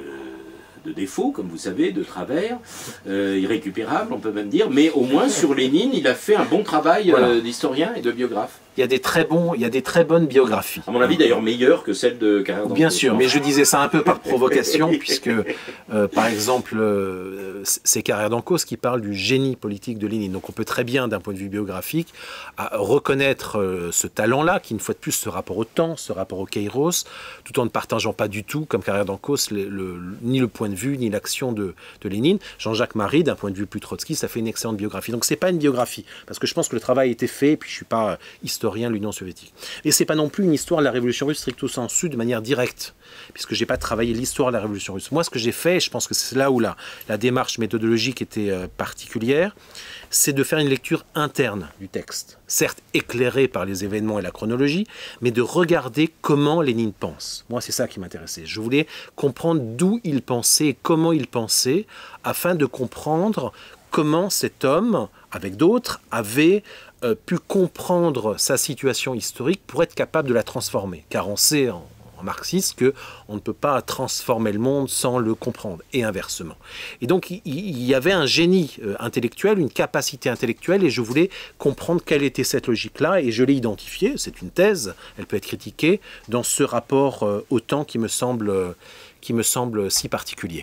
D: de défauts, comme vous savez, de travers, euh, irrécupérables, on peut même dire, mais au moins sur Lénine, il a fait un bon travail
B: Voilà.
D: euh, d'historien et de biographe.
B: il y a des très bons, il y a des très bonnes biographies.
D: À mon avis, d'ailleurs, meilleure que celle de Carrère d'Ancos.
B: Bien sûr, mais je disais ça un peu par provocation, puisque, euh, par exemple, euh, c'est Carrère d'Ancos qui parle du génie politique de Lénine. Donc on peut très bien, d'un point de vue biographique, à reconnaître euh, ce talent-là, qui, une fois de plus, ce rapport au temps, ce rapport au kairos, tout en ne partageant pas du tout, comme Carrère d'Ancos, le, le, ni le point de vue, ni l'action de, de Lénine. Jean-Jacques Marie, d'un point de vue plus Trotsky, ça fait une excellente biographie. Donc c'est pas une biographie, parce que je pense que le travail a été fait, et puis je suis pas historien de l'Union soviétique. Et c'est pas non plus une histoire de la Révolution russe stricto sensu de manière directe, puisque j'ai pas travaillé l'histoire de la Révolution russe. Moi, ce que j'ai fait, et je pense que c'est là où la, la démarche méthodologique était euh, particulière, c'est de faire une lecture interne du texte, certes éclairée par les événements et la chronologie, mais de regarder comment Lénine pense. Moi, c'est ça qui m'intéressait. Je voulais comprendre d'où il pensait et comment il pensait, afin de comprendre comment cet homme, avec d'autres, avait euh, pu comprendre sa situation historique pour être capable de la transformer. Car on sait en, en marxiste qu'on ne peut pas transformer le monde sans le comprendre, et inversement. Et donc il, il y avait un génie euh, intellectuel, une capacité intellectuelle, et je voulais comprendre quelle était cette logique-là, et je l'ai identifiée, c'est une thèse, elle peut être critiquée, dans ce rapport euh, au temps qui me semble, euh, qui me semble si particulier.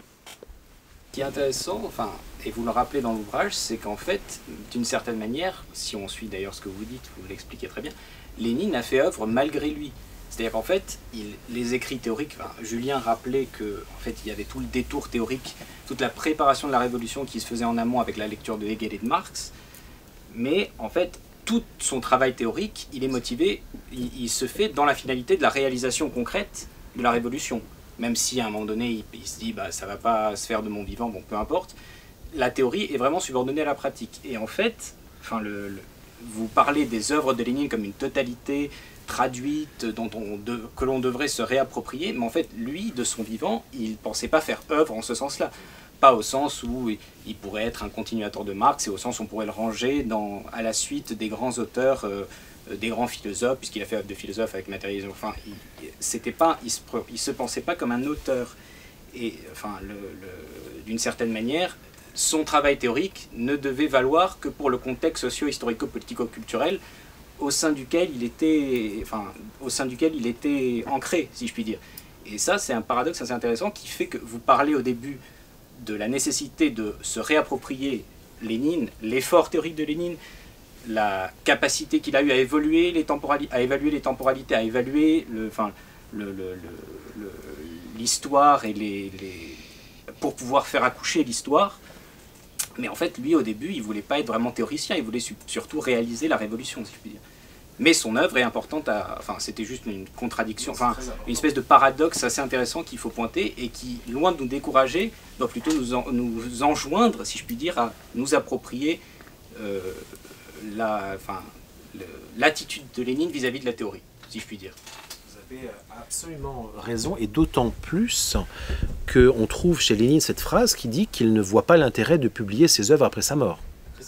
E: Ce qui est intéressant, enfin, et vous le rappelez dans l'ouvrage, c'est qu'en fait, d'une certaine manière, si on suit d'ailleurs ce que vous dites, vous l'expliquez très bien, Lénine a fait œuvre malgré lui. C'est-à-dire qu'en fait, il, les écrits théoriques, enfin, Julien rappelait qu'en fait, il y avait tout le détour théorique, toute la préparation de la Révolution qui se faisait en amont avec la lecture de Hegel et de Marx, mais en fait, tout son travail théorique, il est motivé, il, il se fait dans la finalité de la réalisation concrète de la révolution. Même si à un moment donné, il, il se dit bah, ça ne va pas se faire de mon vivant, bon peu importe. La théorie est vraiment subordonnée à la pratique. Et en fait, enfin, le, le, vous parlez des œuvres de Lénine comme une totalité traduite dont on de, que l'on devrait se réapproprier, mais en fait, lui, de son vivant, il ne pensait pas faire œuvre en ce sens-là. Pas au sens où il pourrait être un continuateur de Marx, et au sens où on pourrait le ranger dans, à la suite des grands auteurs, euh, des grands philosophes, puisqu'il a fait œuvre de philosophe avec matérialisme. Enfin, il, c'était pas, il se, il se pensait pas comme un auteur. Et enfin, le, le, d'une certaine manière, son travail théorique ne devait valoir que pour le contexte socio-historico-politico-culturel au sein duquel il était, enfin, au sein duquel il était ancré, si je puis dire. Et ça, c'est un paradoxe assez intéressant qui fait que vous parlez au début de la nécessité de se réapproprier Lénine, l'effort théorique de Lénine, la capacité qu'il a eu à évoluer les temporali- à évaluer les temporalités, à évaluer le, enfin, le, le, le, le, l'histoire et les, les, pour pouvoir faire accoucher l'histoire. Mais en fait, lui, au début, il ne voulait pas être vraiment théoricien, il voulait su- surtout réaliser la révolution, si je puis dire. Mais son œuvre est importante à... Enfin, c'était juste une contradiction, enfin, une espèce de paradoxe assez intéressant qu'il faut pointer et qui, loin de nous décourager, doit plutôt nous, en, nous enjoindre, si je puis dire, à nous approprier euh, la, enfin, le, l'attitude de Lénine vis-à-vis de la théorie, si je puis dire.
B: Vous avez absolument raison, et d'autant plus qu'on trouve chez Lénine cette phrase qui dit qu'il ne voit pas l'intérêt de publier ses œuvres après sa mort.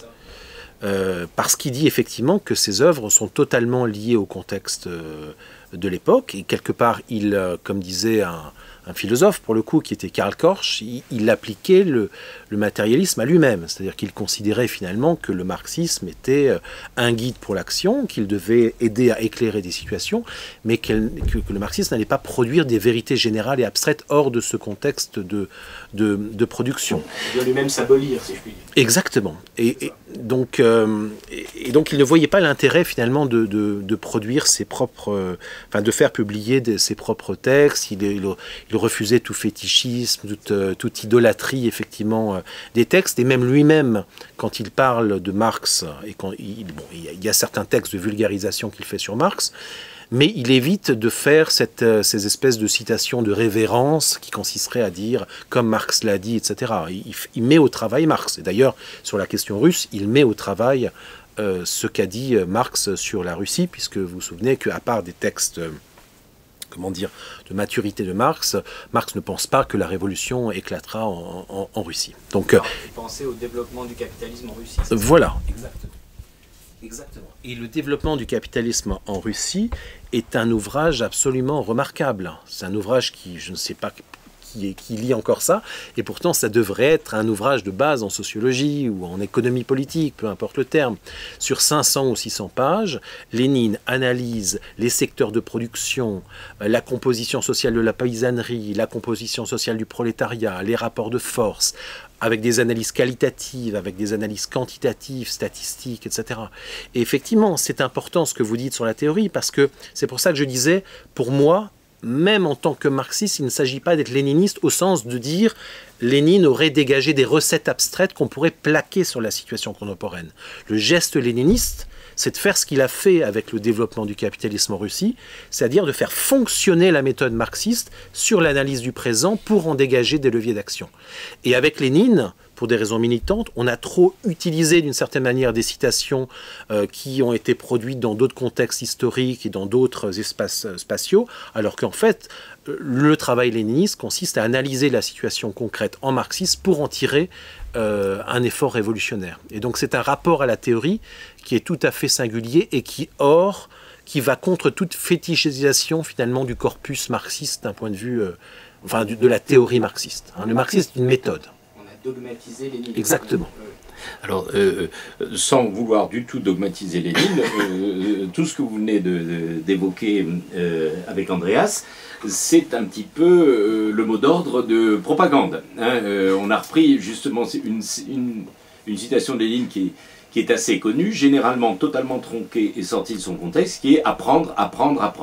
B: Euh, parce qu'il dit effectivement que ses œuvres sont totalement liées au contexte euh, de l'époque, et quelque part, il, euh, comme disait un, un philosophe, pour le coup, qui était Karl Korsch, il, il appliquait le, le matérialisme à lui-même, c'est-à-dire qu'il considérait finalement que le marxisme était euh, un guide pour l'action, qu'il devait aider à éclairer des situations, mais que, que le marxisme n'allait pas produire des vérités générales et abstraites hors de ce contexte de, de, de production.
E: Il doit lui-même s'abolir, si je puis dire.
B: Exactement. Et, et, donc, euh, et, et donc, il ne voyait pas l'intérêt finalement de, de, de produire ses propres, euh, enfin, de faire publier de, ses propres textes. Il, il, il refusait tout fétichisme, toute, euh, toute idolâtrie, effectivement, euh, des textes. Et même lui-même, quand il parle de Marx, et quand il, bon, il y a certains textes de vulgarisation qu'il fait sur Marx, mais il évite de faire cette, euh, ces espèces de citations de révérence qui consisteraient à dire « comme Marx l'a dit », et cetera. Il, il met au travail Marx. Et d'ailleurs, sur la question russe, il met au travail euh, ce qu'a dit Marx sur la Russie, puisque vous vous souvenez qu'à part des textes euh, comment dire, de maturité de Marx, Marx ne pense pas que la révolution éclatera en, en, en Russie. Donc,
E: Alors, vous pensez au développement du capitalisme en Russie.
B: Euh, voilà, exactement. Exactement. Et le développement du capitalisme en Russie est un ouvrage absolument remarquable. C'est un ouvrage qui, je ne sais pas qui, qui lit encore ça, et pourtant ça devrait être un ouvrage de base en sociologie ou en économie politique, peu importe le terme. Sur cinq cents ou six cents pages, Lénine analyse les secteurs de production, la composition sociale de la paysannerie, la composition sociale du prolétariat, les rapports de force, avec des analyses qualitatives, avec des analyses quantitatives, statistiques, et cetera. Et effectivement, c'est important ce que vous dites sur la théorie, parce que c'est pour ça que je disais, pour moi, même en tant que marxiste, il ne s'agit pas d'être léniniste au sens de dire Lénine aurait dégagé des recettes abstraites qu'on pourrait plaquer sur la situation contemporaine. Le geste léniniste, c'est de faire ce qu'il a fait avec le développement du capitalisme en Russie, c'est-à-dire de faire fonctionner la méthode marxiste sur l'analyse du présent pour en dégager des leviers d'action. Et avec Lénine, pour des raisons militantes, on a trop utilisé d'une certaine manière des citations euh, qui ont été produites dans d'autres contextes historiques et dans d'autres espaces euh, spatiaux, alors qu'en fait, euh, le travail léniniste consiste à analyser la situation concrète en marxisme pour en tirer euh, un effort révolutionnaire. Et donc c'est un rapport à la théorie qui est tout à fait singulier et qui, or, qui va contre toute fétichisation finalement du corpus marxiste d'un point de vue, euh, enfin du, de la théorie marxiste. Hein. Le marxisme est une méthode.
E: Dogmatiser Lénine.
B: Exactement.
D: Alors, euh, sans vouloir du tout dogmatiser Lénine, euh, tout ce que vous venez de, de, d'évoquer euh, avec Andreas, c'est un petit peu euh, le mot d'ordre de propagande. Hein. Euh, on a repris justement une, une, une citation de Lénine qui est, qui est assez connue, généralement totalement tronquée et sortie de son contexte, qui est « apprendre, apprendre, apprendre ».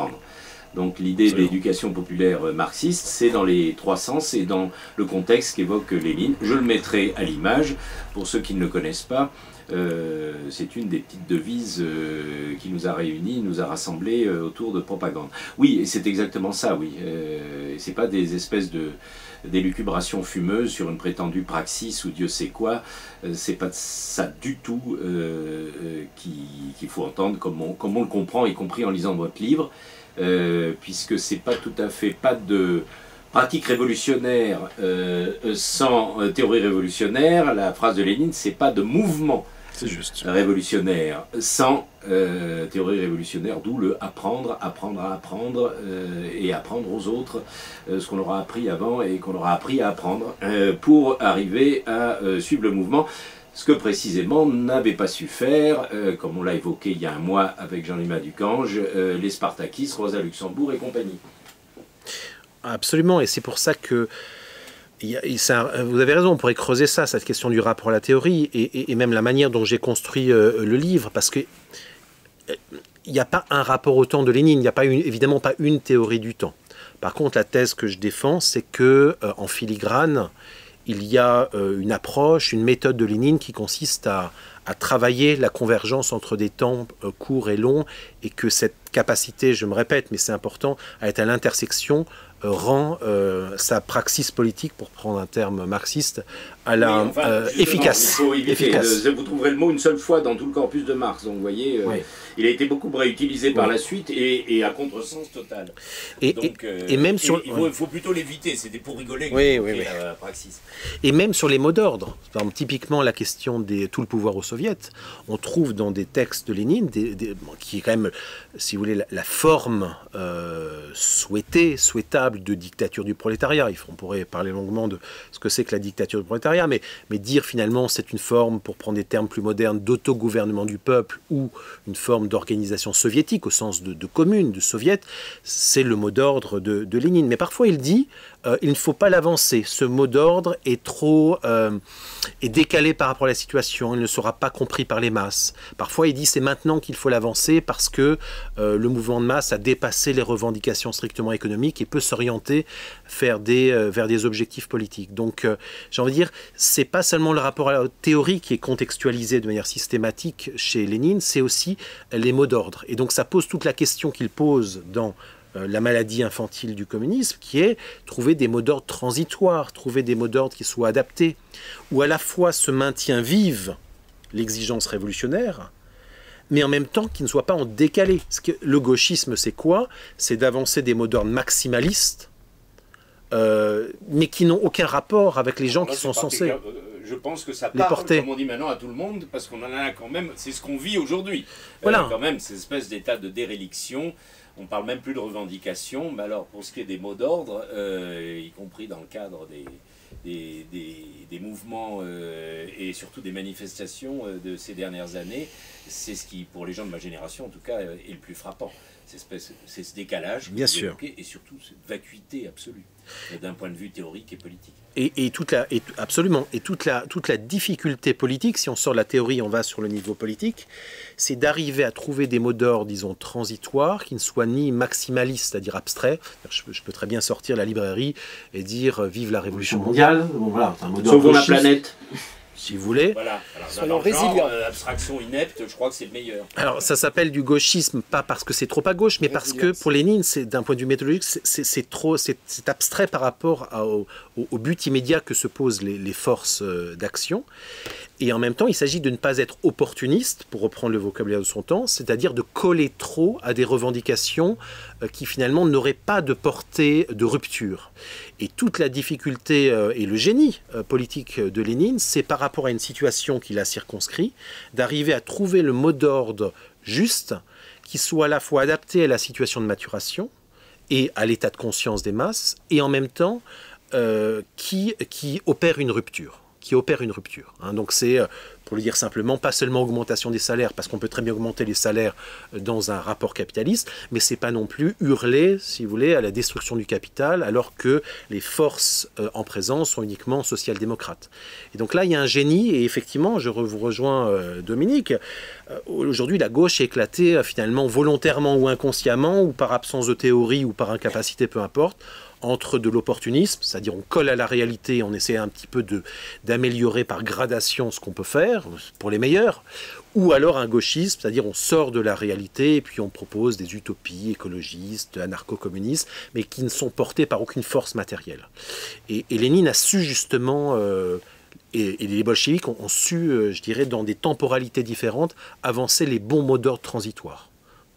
D: Donc l'idée d'éducation populaire marxiste, c'est dans les trois sens et dans le contexte qu'évoque Lénine. Je le mettrai à l'image, pour ceux qui ne le connaissent pas. Euh, c'est une des petites devises euh, qui nous a réunis, nous a rassemblés euh, autour de propagande. Oui, et c'est exactement ça, oui. Euh, c'est pas des espèces de d'élucubrations fumeuses sur une prétendue praxis ou Dieu sait quoi. Euh, c'est pas ça du tout euh, euh, qu'il faut entendre comme on, comme on le comprend, y compris en lisant votre livre, euh, puisque c'est pas tout à fait pas de pratique révolutionnaire euh, sans euh, théorie révolutionnaire. La phrase de Lénine, c'est pas de mouvement
B: juste.
D: révolutionnaire sans euh, théorie révolutionnaire, d'où le apprendre, apprendre à apprendre euh, et apprendre aux autres euh, ce qu'on aura appris avant et qu'on aura appris à apprendre euh, pour arriver à euh, suivre le mouvement. Ce que précisément n'avait pas su faire, euh, comme on l'a évoqué il y a un mois avec Jean-Lima Ducange, euh, les Spartakis, Rosa Luxembourg et compagnie.
B: Absolument, et c'est pour ça que il y a, il, ça, vous avez raison, on pourrait creuser ça, cette question du rapport à la théorie, et, et, et même la manière dont j'ai construit euh, le livre, parce que il n'y a pas un rapport au temps de Lénine, il n'y a pas une, évidemment pas une théorie du temps. Par contre, la thèse que je défends, c'est que euh, en filigrane, il y a euh, une approche, une méthode de Lénine qui consiste à, à travailler la convergence entre des temps euh, courts et longs, et que cette capacité, je me répète, mais c'est important, à être à l'intersection, euh, rend euh, sa praxis politique, pour prendre un terme marxiste, à la,
D: oui, enfin,
B: euh, efficace.
D: Il faut éviter,
B: efficace.
D: De, vous trouverez le mot une seule fois dans tout le corpus de Marx. Donc vous voyez, euh, oui. Il a été beaucoup réutilisé oui. par la suite et, et à contresens total.
B: Et,
D: Donc,
B: et,
D: euh,
B: et même sur...
C: Et il faut, faut plutôt l'éviter, c'était pour rigoler.
B: Oui, oui, oui.
C: La praxis.
B: Et même sur les mots d'ordre, typiquement la question des tout le pouvoir aux soviets, on trouve dans des textes de Lénine, des, des, qui est quand même, si vous voulez, la, la forme euh, souhaitée, souhaitable de dictature du prolétariat. On pourrait parler longuement de ce que c'est que la dictature du prolétariat, mais, mais dire finalement c'est une forme, pour prendre des termes plus modernes, d'autogouvernement du peuple ou une forme d'organisation soviétique au sens de, de commune, de soviet, c'est le mot d'ordre de, de Lénine. Mais parfois il dit euh, il ne faut pas l'avancer. Ce mot d'ordre est trop euh, est décalé par rapport à la situation. Il ne sera pas compris par les masses. Parfois il dit c'est maintenant qu'il faut l'avancer parce que euh, le mouvement de masse a dépassé les revendications strictement économiques et peut s'orienter vers des, euh, vers des objectifs politiques. Donc euh, j'ai envie de dire, c'est pas seulement le rapport à la théorie qui est contextualisé de manière systématique chez Lénine, c'est aussi les mots d'ordre. Et donc ça pose toute la question qu'il pose dans euh, la maladie infantile du communisme, qui est trouver des mots d'ordre transitoires, trouver des mots d'ordre qui soient adaptés, où à la fois se maintient vive l'exigence révolutionnaire, mais en même temps qui ne soit pas en décalé. Parce que le gauchisme, c'est quoi? C'est d'avancer des mots d'ordre maximalistes, euh, mais qui n'ont aucun rapport avec les gens
C: Alors là,
B: qui sont censés...
C: Euh, je pense que ça parle,
B: porter.
C: comme on dit maintenant, à tout le monde, parce qu'on en a quand même, c'est ce qu'on vit aujourd'hui.
B: Voilà.
C: Euh, quand même, ces espèces d'état de déréliction, on ne parle même plus de revendications, mais alors pour ce qui est des mots d'ordre, euh, y compris dans le cadre des, des, des, des mouvements euh, et surtout des manifestations euh, de ces dernières années, c'est ce qui, pour les gens de ma génération en tout cas, est le plus frappant. C'est ce décalage,
B: bien sûr,
C: et surtout cette vacuité absolue d'un point de vue théorique et politique.
B: Et, et toute la, et, absolument, et toute la, toute la difficulté politique, si on sort de la théorie, on va sur le niveau politique, c'est d'arriver à trouver des mots d'ordre, disons, transitoires, qui ne soient ni maximalistes, c'est-à-dire abstraits. Je, je peux très bien sortir la librairie et dire euh, « Vive la Révolution mondiale ». Bon, voilà, un mot d'ordre.
D: Sauvons la planète.
B: Si vous voulez.
C: Voilà.
A: Soyons
C: résilients.
A: résilients.
C: Euh, abstraction inepte, je crois que c'est le meilleur.
B: Alors, ça s'appelle du gauchisme, pas parce que c'est trop à gauche, mais parce que pour Lénine, d'un point de vue méthodologique, c'est trop, c'est abstrait par rapport à, au, au but immédiat que se posent les, les forces d'action. Et en même temps, il s'agit de ne pas être opportuniste, pour reprendre le vocabulaire de son temps, c'est-à-dire de coller trop à des revendications qui finalement n'auraient pas de portée de rupture. Et toute la difficulté euh, et le génie euh, politique de Lénine, c'est par rapport à une situation qu'il a circonscrit, d'arriver à trouver le mot d'ordre juste, qui soit à la fois adapté à la situation de maturation et à l'état de conscience des masses, et en même temps euh, qui, qui opère une rupture. qui opère une rupture. Hein. Donc c'est euh, pour le dire simplement, pas seulement augmentation des salaires, parce qu'on peut très bien augmenter les salaires dans un rapport capitaliste, mais c'est pas non plus hurler, si vous voulez, à la destruction du capital, alors que les forces euh, en présence sont uniquement social-démocrates. Et donc là, il y a un génie, et effectivement, je vous rejoins euh, Dominique, euh, aujourd'hui la gauche est éclatée euh, finalement volontairement ou inconsciemment, ou par absence de théorie, ou par incapacité, peu importe, entre de l'opportunisme, c'est-à-dire on colle à la réalité, on essaie un petit peu de, d'améliorer par gradation ce qu'on peut faire, pour les meilleurs, ou alors un gauchisme, c'est-à-dire on sort de la réalité et puis on propose des utopies écologistes, anarcho-communistes, mais qui ne sont portées par aucune force matérielle. Et, et Lénine a su justement, euh, et, et les bolcheviks ont, ont su, euh, je dirais, dans des temporalités différentes, avancer les bons mots d'ordre transitoires.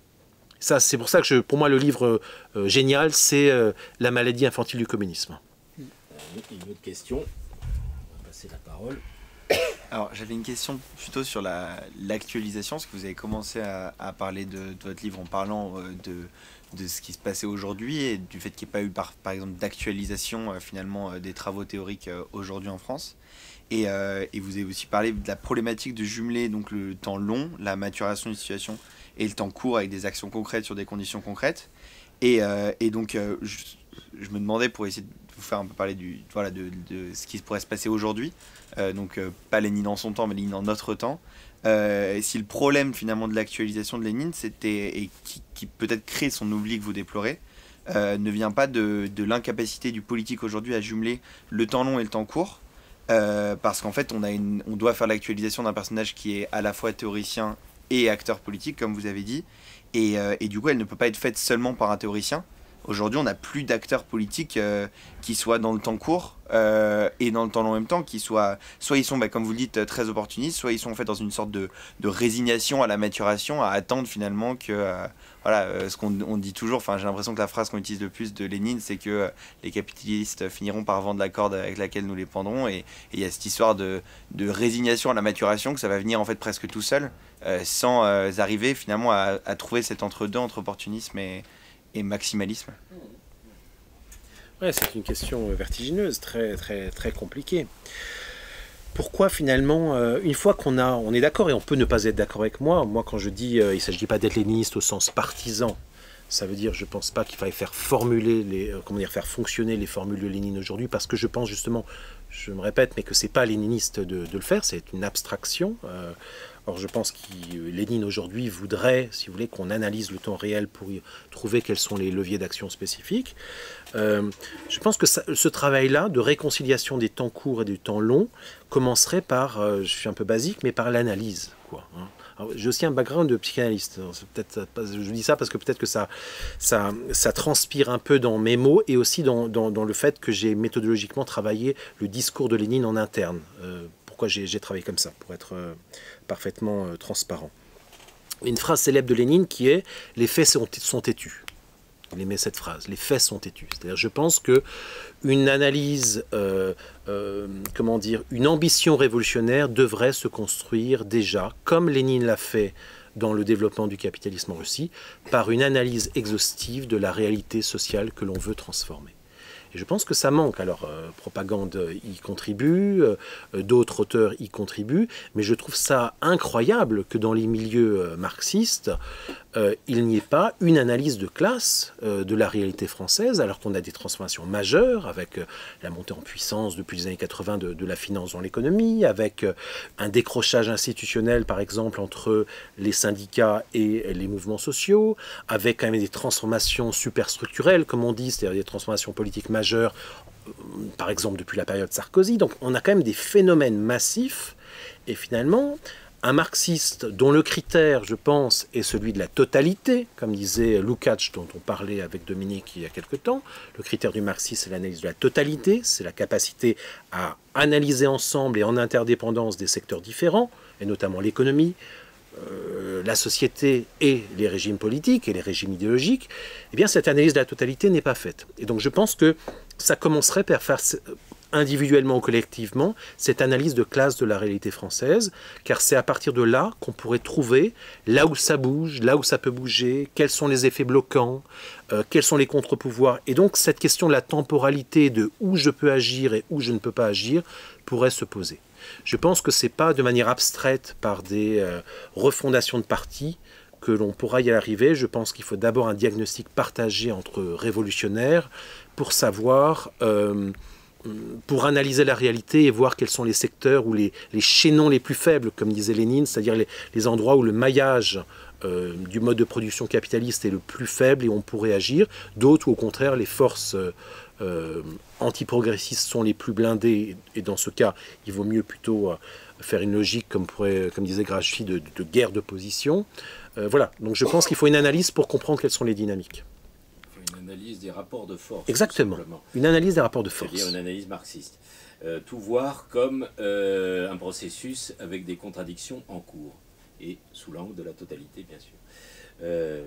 B: Ça, c'est pour ça que je, pour moi le livre euh, génial, c'est euh, La maladie infantile du communisme.
D: Une autre question. On va passer la parole.
F: Alors j'avais une question plutôt sur la, l'actualisation, parce que vous avez commencé à, à parler de, de votre livre en parlant euh, de, de ce qui se passait aujourd'hui et du fait qu'il n'y ait pas eu par, par exemple d'actualisation euh, finalement euh, des travaux théoriques euh, aujourd'hui en France. Et, euh, et vous avez aussi parlé de la problématique de jumeler donc le temps long, la maturation d'une situation, et le temps court avec des actions concrètes sur des conditions concrètes. Et, euh, et donc, euh, je, je me demandais, pour essayer de vous faire un peu parler du, voilà, de, de ce qui pourrait se passer aujourd'hui, euh, donc euh, pas Lénine en son temps, mais Lénine en notre temps, euh, et si le problème finalement de l'actualisation de Lénine, c'était, et qui, qui peut-être crée son oubli que vous déplorez, euh, ne vient pas de, de l'incapacité du politique aujourd'hui à jumeler le temps long et le temps court, euh, parce qu'en fait, on, a une, on doit faire l'actualisation d'un personnage qui est à la fois théoricien et acteur politique, comme vous avez dit, et, euh, et du coup elle ne peut pas être faite seulement par un théoricien. Aujourd'hui on n'a plus d'acteurs politiques euh, qui soient dans le temps court euh, et dans le temps long en même temps, qui soient, soit ils sont, bah, comme vous le dites, très opportunistes, soit ils sont en fait dans une sorte de, de résignation à la maturation, à attendre finalement que, euh, voilà, euh, ce qu'on on dit toujours, enfin j'ai l'impression que la phrase qu'on utilise le plus de Lénine, c'est que euh, les capitalistes finiront par vendre la corde avec laquelle nous les pendrons, et il y a cette histoire de, de résignation à la maturation, que ça va venir en fait presque tout seul, euh, sans euh, arriver finalement à, à trouver cet entre-deux entre opportunisme et, et maximalisme.
B: Ouais, c'est une question vertigineuse, très, très, très compliquée. Pourquoi finalement, euh, une fois qu'on a, on est d'accord, et on peut ne pas être d'accord avec moi, moi quand je dis, euh, il ne s'agit pas d'être léniniste au sens partisan, ça veut dire, je ne pense pas qu'il faille faire formuler, les, euh, comment dire, faire fonctionner les formules de Lénine aujourd'hui, parce que je pense justement, je me répète, mais que ce n'est pas léniniste de, de le faire, c'est une abstraction. Euh, or je pense que Lénine aujourd'hui voudrait, si vous voulez, qu'on analyse le temps réel pour y trouver quels sont les leviers d'action spécifiques. Euh, je pense que ça, ce travail-là de réconciliation des temps courts et des temps longs commencerait par, euh, je suis un peu basique, mais par l'analyse, quoi, hein. J'ai aussi un background de psychanalyste. Peut-être, je dis ça parce que peut-être que ça, ça, ça transpire un peu dans mes mots, et aussi dans, dans, dans le fait que j'ai méthodologiquement travaillé le discours de Lénine en interne. Euh, pourquoi j'ai travaillé comme ça, pour être euh, parfaitement euh, transparent. Une phrase célèbre de Lénine qui est « Les faits sont, sont têtus ». Il aimait cette phrase, les faits sont têtus. C'est-à-dire, je pense que une analyse, euh, euh, comment dire, une ambition révolutionnaire devrait se construire déjà, comme Lénine l'a fait dans le développement du capitalisme en Russie, par une analyse exhaustive de la réalité sociale que l'on veut transformer. Et je pense que ça manque. Alors, euh, Propagande y contribue, euh, d'autres auteurs y contribuent, mais je trouve ça incroyable que dans les milieux euh, marxistes, euh, il n'y ait pas une analyse de classe euh, de la réalité française, alors qu'on a des transformations majeures, avec euh, la montée en puissance depuis les années quatre-vingts de, de la finance dans l'économie, avec euh, un décrochage institutionnel, par exemple, entre les syndicats et les mouvements sociaux, avec quand même des transformations superstructurelles, comme on dit, c'est-à-dire des transformations politiques majeures, euh, par exemple depuis la période Sarkozy. Donc on a quand même des phénomènes massifs, et finalement, un marxiste dont le critère, je pense, est celui de la totalité, comme disait Lukács, dont on parlait avec Dominique il y a quelque temps. Le critère du marxisme, c'est l'analyse de la totalité, c'est la capacité à analyser ensemble et en interdépendance des secteurs différents, et notamment l'économie, euh, la société et les régimes politiques et les régimes idéologiques. Eh bien, cette analyse de la totalité n'est pas faite. Et donc, je pense que ça commencerait par faire individuellement ou collectivement cette analyse de classe de la réalité française, car c'est à partir de là qu'on pourrait trouver là où ça bouge, là où ça peut bouger, quels sont les effets bloquants, euh, quels sont les contre-pouvoirs. Et donc cette question de la temporalité, de où je peux agir et où je ne peux pas agir, pourrait se poser. Je pense que ce n'est pas de manière abstraite par des euh, refondations de partis que l'on pourra y arriver. Je pense qu'il faut d'abord un diagnostic partagé entre révolutionnaires pour savoir, euh, pour analyser la réalité et voir quels sont les secteurs ou les, les chaînons les plus faibles, comme disait Lénine, c'est-à-dire les, les endroits où le maillage euh, du mode de production capitaliste est le plus faible et on pourrait agir. D'autres où au contraire les forces euh, antiprogressistes sont les plus blindées et dans ce cas il vaut mieux plutôt euh, faire une logique, comme, pourrait, comme disait Gramsci, de, de guerre de position. Euh, voilà, donc je pense qu'il faut une analyse pour comprendre quelles sont les dynamiques.
C: Il faut une analyse des rapports de force.
B: Exactement, une analyse des rapports de force.
C: C'est-à-dire une analyse marxiste. Euh, tout voir comme euh, un processus avec des contradictions en cours, et sous l'angle de la totalité, bien sûr. Euh,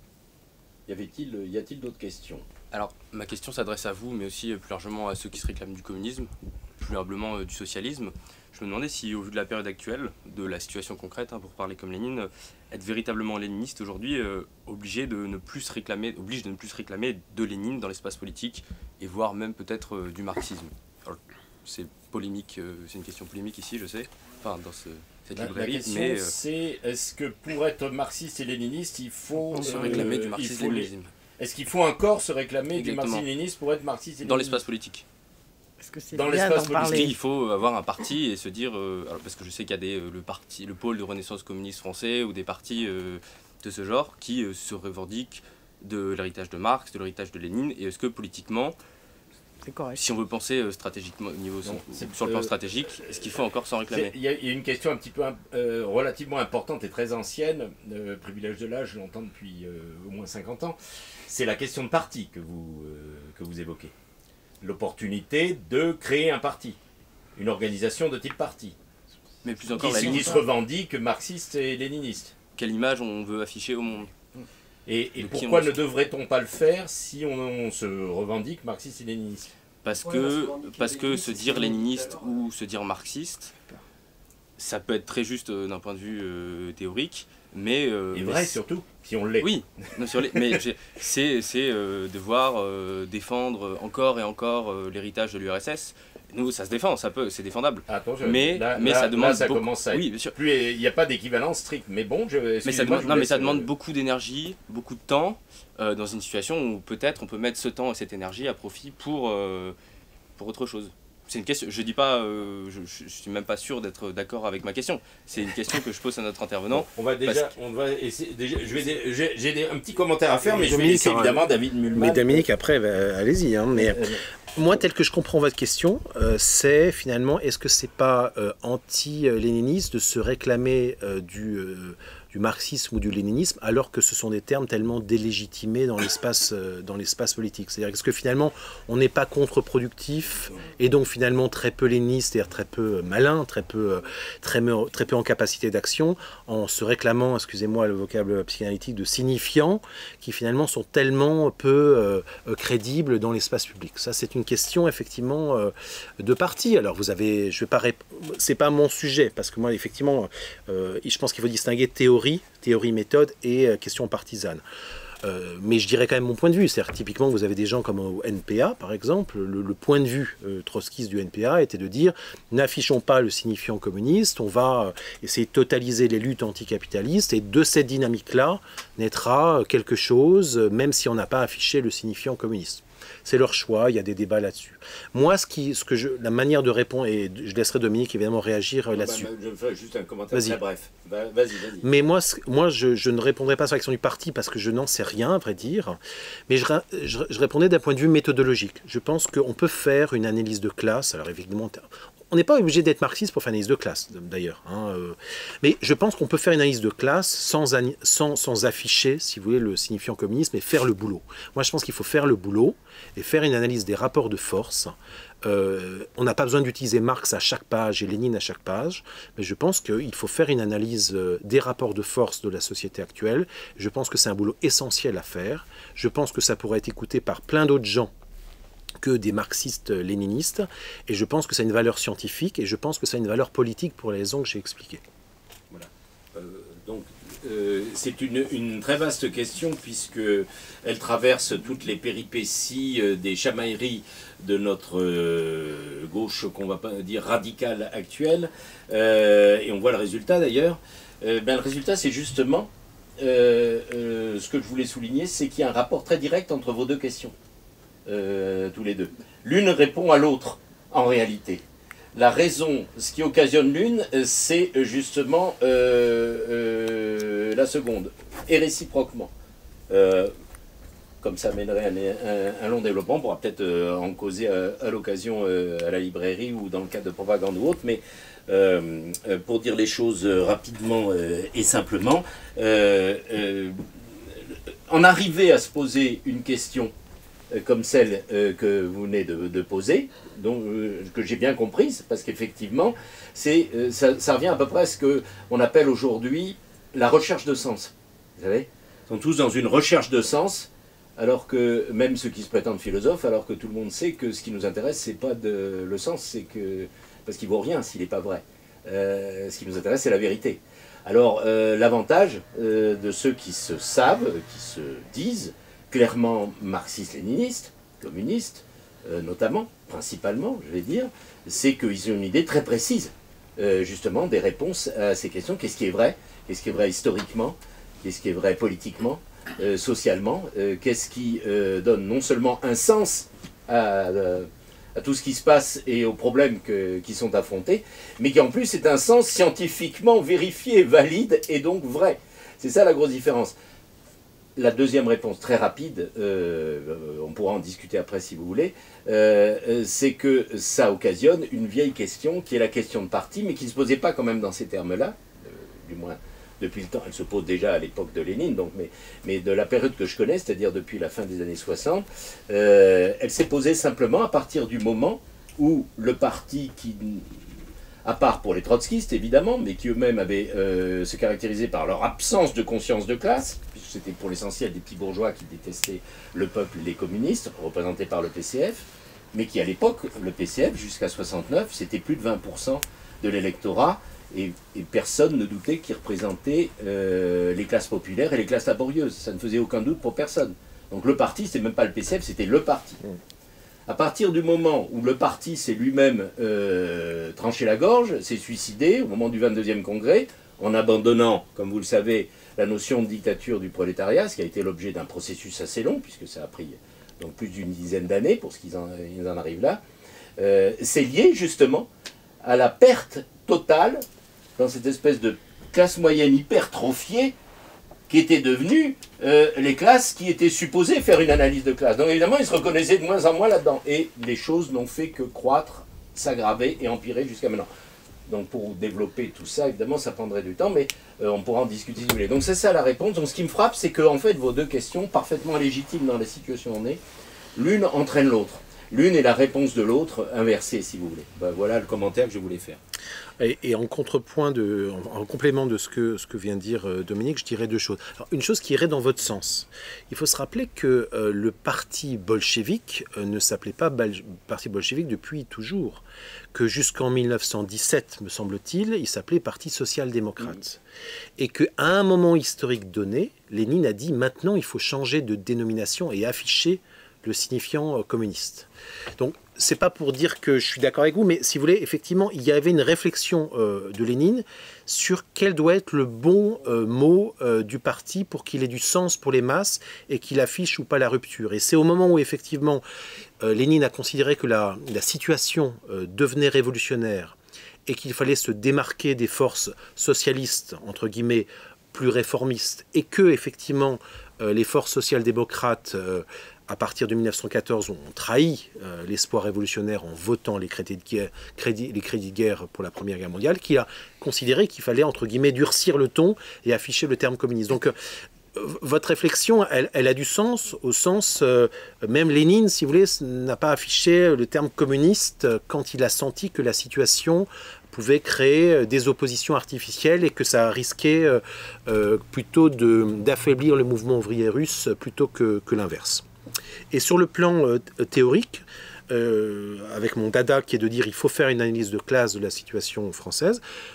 C: y avait-il, y a-t-il d'autres questions?
G: Alors, ma question s'adresse à vous, mais aussi plus largement à ceux qui se réclament du communisme, plus largement euh, du socialisme. Je me demandais si, au vu de la période actuelle, de la situation concrète, hein, pour parler comme Lénine, être véritablement léniniste aujourd'hui euh, obligé de ne plus se réclamer, oblige de ne plus se réclamer de Lénine dans l'espace politique, et voire même peut-être euh, du marxisme. C'est polémique, euh, c'est une question polémique ici, je sais, enfin dans ce, cette
C: la,
G: librairie.
C: La question
G: mais euh,
C: c'est, est-ce que pour être marxiste et léniniste, il faut
G: se
C: euh,
G: réclamer du marxisme-léninisme
C: les... Est-ce qu'il faut encore se réclamer
G: Exactement.
C: du marxisme-léninisme pour être marxiste et léniniste?
G: Dans l'espace politique.
H: Parce que c'est
C: dans
H: bien
C: l'espace
H: d'en parler.
G: Il faut avoir un parti et se dire, euh, alors parce que je sais qu'il y a des, le, parti, le pôle de Renaissance communiste français ou des partis euh, de ce genre qui euh, se revendiquent de l'héritage de Marx, de l'héritage de Lénine, et est-ce que politiquement,
H: c'est correct.
G: Si on veut penser euh, stratégiquement au niveau
C: Non,
G: sur le plan
C: euh,
G: stratégique, est-ce qu'il faut encore s'en réclamer?
C: Il y, y a une question un petit peu euh, relativement importante et très ancienne, euh, privilège de l'âge, je l'entends depuis euh, au moins cinquante ans, c'est la question de parti que vous, euh, que vous évoquez. L'opportunité de créer un parti, une organisation de type parti,
G: mais plus encore,
C: qui,
G: la
C: qui se revendique marxiste et léniniste.
G: Quelle image on veut afficher au monde?
C: Et, et pourquoi ne devrait-on pas le faire si on, on se revendique marxiste et léniniste?
G: Parce que, parce que se dire léniniste ou se dire marxiste, ça peut être très juste euh, d'un point de vue euh, théorique, mais... Euh,
C: et vrai surtout, si on l'est.
G: Oui, non, sur les, mais c'est euh, devoir euh, défendre encore et encore euh, l'héritage de l'U R S S. Nous, ça se défend, ça peut, c'est défendable.
C: Attends, je,
G: mais,
C: là,
G: mais
C: là,
G: ça demande
C: là, ça
G: beaucoup...
C: commence à être...
G: Oui, bien sûr.
C: Plus il n'y a pas d'équivalence stricte, mais bon, je...
G: Mais ça demande,
C: je
G: non, mais ça
C: le...
G: demande beaucoup d'énergie, beaucoup de temps, euh, dans une situation où peut-être on peut mettre ce temps et cette énergie à profit pour, euh, pour autre chose. C'est une question, je dis pas, euh, je, je, je suis même pas sûr d'être d'accord avec ma question. C'est une question que je pose à notre intervenant.
C: Bon, on va déjà,
G: que...
C: on va essayer, déjà, je vais, j'ai un petit commentaire à faire, mais je vais laisser évidemment David Mulman.
B: Mais Dominique, après, bah, allez-y. Hein, mais euh, moi, tel que je comprends votre question, euh, c'est finalement, est-ce que c'est pas euh, anti-léniniste de se réclamer euh, du, euh, du marxisme ou du léninisme, alors que ce sont des termes tellement délégitimés dans l'espace euh, dans l'espace politique? C'est-à-dire, est-ce que finalement, on n'est pas contre-productif et donc finalement très peu léniniste, c'est-à-dire très peu malin, très peu, très, très peu en capacité d'action, en se réclamant, excusez-moi le vocable psychanalytique, de signifiants, qui finalement sont tellement peu euh, crédibles dans l'espace public? Ça, c'est une question effectivement euh, de parti. Alors vous avez, je vais pas, c'est pas mon sujet, parce que moi effectivement, euh, je pense qu'il faut distinguer théorie, théorie méthode et euh, question partisane. Euh, mais je dirais quand même mon point de vue, c'est-à-dire typiquement vous avez des gens comme au N P A par exemple, le, le point de vue euh, trotskiste du N P A était de dire n'affichons pas le signifiant communiste, on va euh, essayer de totaliser les luttes anticapitalistes et de cette dynamique-là naîtra quelque chose, euh, même si on n'a pas affiché le signifiant communiste. C'est leur choix, il y a des débats là-dessus. Moi, ce qui, ce que je, la manière de répondre, et je laisserai Dominique évidemment réagir
C: non,
B: là-dessus.
C: Bah, je ferai juste un commentaire très bref. Vas-y, vas-y.
B: Mais moi, moi je, je ne répondrai pas sur la question du parti parce que je n'en sais rien, à vrai dire. Mais je, je, je répondais d'un point de vue méthodologique. Je pense qu'on peut faire une analyse de classe. Alors évidemment, on n'est pas obligé d'être marxiste pour faire une analyse de classe, d'ailleurs. Hein, euh, mais je pense qu'on peut faire une analyse de classe sans, sans, sans afficher, si vous voulez, le signifiant communisme et faire le boulot. Moi, je pense qu'il faut faire le boulot et faire une analyse des rapports de force. Euh, on n'a pas besoin d'utiliser Marx à chaque page et Lénine à chaque page, mais je pense qu'il faut faire une analyse des rapports de force de la société actuelle. Je pense que c'est un boulot essentiel à faire. Je pense que ça pourrait être écouté par plein d'autres gens que des marxistes léninistes, et je pense que ça a une valeur scientifique, et je pense que ça a une valeur politique pour les raisons que j'ai expliquées.
C: Voilà. Euh, Donc, euh, c'est une, une très vaste question puisqu'elle traverse toutes les péripéties euh, des chamailleries de notre euh, gauche, qu'on va pas dire radicale actuelle. Euh, et on voit le résultat d'ailleurs. Euh, ben, le résultat, c'est justement, euh, euh, ce que je voulais souligner, c'est qu'il y a un rapport très direct entre vos deux questions, euh, tous les deux. L'une répond à l'autre, en réalité. La raison, ce qui occasionne l'une, c'est justement euh, euh, la seconde, et réciproquement. Euh, comme ça mènerait un, un, un long développement, on pourra peut-être euh, en causer à, à l'occasion euh, à la librairie ou dans le cadre de propagande ou autre, mais euh, pour dire les choses rapidement euh, et simplement, euh, euh, en arriver à se poser une question comme celle euh, que vous venez de, de poser, donc, euh, que j'ai bien comprise, parce qu'effectivement, c'est, euh, ça, ça revient à peu près à ce qu'on appelle aujourd'hui la recherche de sens. Vous savez, ils sont tous dans une recherche de sens, alors que, même ceux qui se prétendent philosophes, alors que tout le monde sait que ce qui nous intéresse, c'est pas de, le sens, c'est que, parce qu'il vaut rien s'il n'est pas vrai. Euh, ce qui nous intéresse, c'est la vérité. Alors, euh, l'avantage euh, de ceux qui se savent, qui se disent, clairement marxistes-léninistes, communistes, euh, notamment, principalement, je vais dire, c'est qu'ils ont une idée très précise, euh, justement, des réponses à ces questions. Qu'est-ce qui est vrai? Qu'est-ce qui est vrai historiquement? Qu'est-ce qui est vrai politiquement, euh, socialement? euh, Qu'est-ce qui euh, donne non seulement un sens à, à tout ce qui se passe et aux problèmes que, qui sont affrontés, mais qui en plus est un sens scientifiquement vérifié, valide et donc vrai. C'est ça la grosse différence. La deuxième réponse, très rapide, euh, on pourra en discuter après si vous voulez, euh, c'est que ça occasionne une vieille question qui est la question de parti, mais qui ne se posait pas quand même dans ces termes-là, euh, du moins depuis le temps, elle se pose déjà à l'époque de Lénine, donc, mais, mais de la période que je connais, c'est-à-dire depuis la fin des années soixante, euh, elle s'est posée simplement à partir du moment où le parti qui... à part pour les trotskistes évidemment, mais qui eux-mêmes avaient euh, se caractérisé par leur absence de conscience de classe, puisque c'était pour l'essentiel des petits bourgeois qui détestaient le peuple et les communistes, représentés par le P C F, mais qui à l'époque, le P C F, jusqu'à soixante-neuf, c'était plus de vingt pour cent de l'électorat, et, et personne ne doutait qu'il représentait euh, les classes populaires et les classes laborieuses. Ça ne faisait aucun doute pour personne. Donc le parti, c'était même pas le P C F, c'était le parti. À partir du moment où le parti s'est lui-même euh, tranché la gorge, s'est suicidé au moment du vingt-deuxième congrès, en abandonnant, comme vous le savez, la notion de dictature du prolétariat, ce qui a été l'objet d'un processus assez long, puisque ça a pris donc plus d'une dizaine d'années pour ce qu'ils en, ils en arrivent là, euh, c'est lié justement à la perte totale dans cette espèce de classe moyenne hypertrophiée qui étaient devenues euh, les classes qui étaient supposées faire une analyse de classe. Donc évidemment, ils se reconnaissaient de moins en moins là-dedans. Et les choses n'ont fait que croître, s'aggraver et empirer jusqu'à maintenant. Donc pour développer tout ça, évidemment, ça prendrait du temps, mais euh, on pourra en discuter si vous voulez. Donc c'est ça la réponse. Donc ce qui me frappe, c'est que en fait, vos deux questions, parfaitement légitimes dans la situation où on est, l'une entraîne l'autre. L'une est la réponse de l'autre, inversée, si vous voulez. Ben, voilà le commentaire que je voulais faire.
B: Et, et en contrepoint, de, en, en complément de ce que, ce que vient de dire euh, Dominique, je dirais deux choses. Alors, une chose qui irait dans votre sens. Il faut se rappeler que euh, le parti bolchevique euh, ne s'appelait pas Bal- parti bolchevique depuis toujours. Que jusqu'en mille neuf cent dix-sept, me semble-t-il, il s'appelait Parti social-démocrate. Mmh. Et qu'à un moment historique donné, Lénine a dit maintenant il faut changer de dénomination et afficher le signifiant euh, communiste. Donc, c'est pas pour dire que je suis d'accord avec vous, mais si vous voulez, effectivement, il y avait une réflexion euh, de Lénine sur quel doit être le bon euh, mot euh, du parti pour qu'il ait du sens pour les masses et qu'il affiche ou pas la rupture. Et c'est au moment où, effectivement, euh, Lénine a considéré que la, la situation euh, devenait révolutionnaire et qu'il fallait se démarquer des forces socialistes, entre guillemets, plus réformistes, et que, effectivement, euh, les forces social-démocrates euh, à partir de mille neuf cent quatorze, on trahit euh, l'espoir révolutionnaire en votant les crédits, de guerre, crédits, les crédits de guerre pour la Première Guerre mondiale, qui a considéré qu'il fallait, entre guillemets, durcir le ton et afficher le terme communiste. Donc, euh, votre réflexion, elle, elle a du sens, au sens, euh, même Lénine, si vous voulez, n'a pas affiché le terme communiste quand il a senti que la situation pouvait créer des oppositions artificielles et que ça risquait euh, euh, plutôt de, d'affaiblir le mouvement ouvrier russe plutôt que, que l'inverse. Et sur le plan euh, théorique, euh, avec mon dada qui est de dire il faut faire une analyse de classe de la situation française,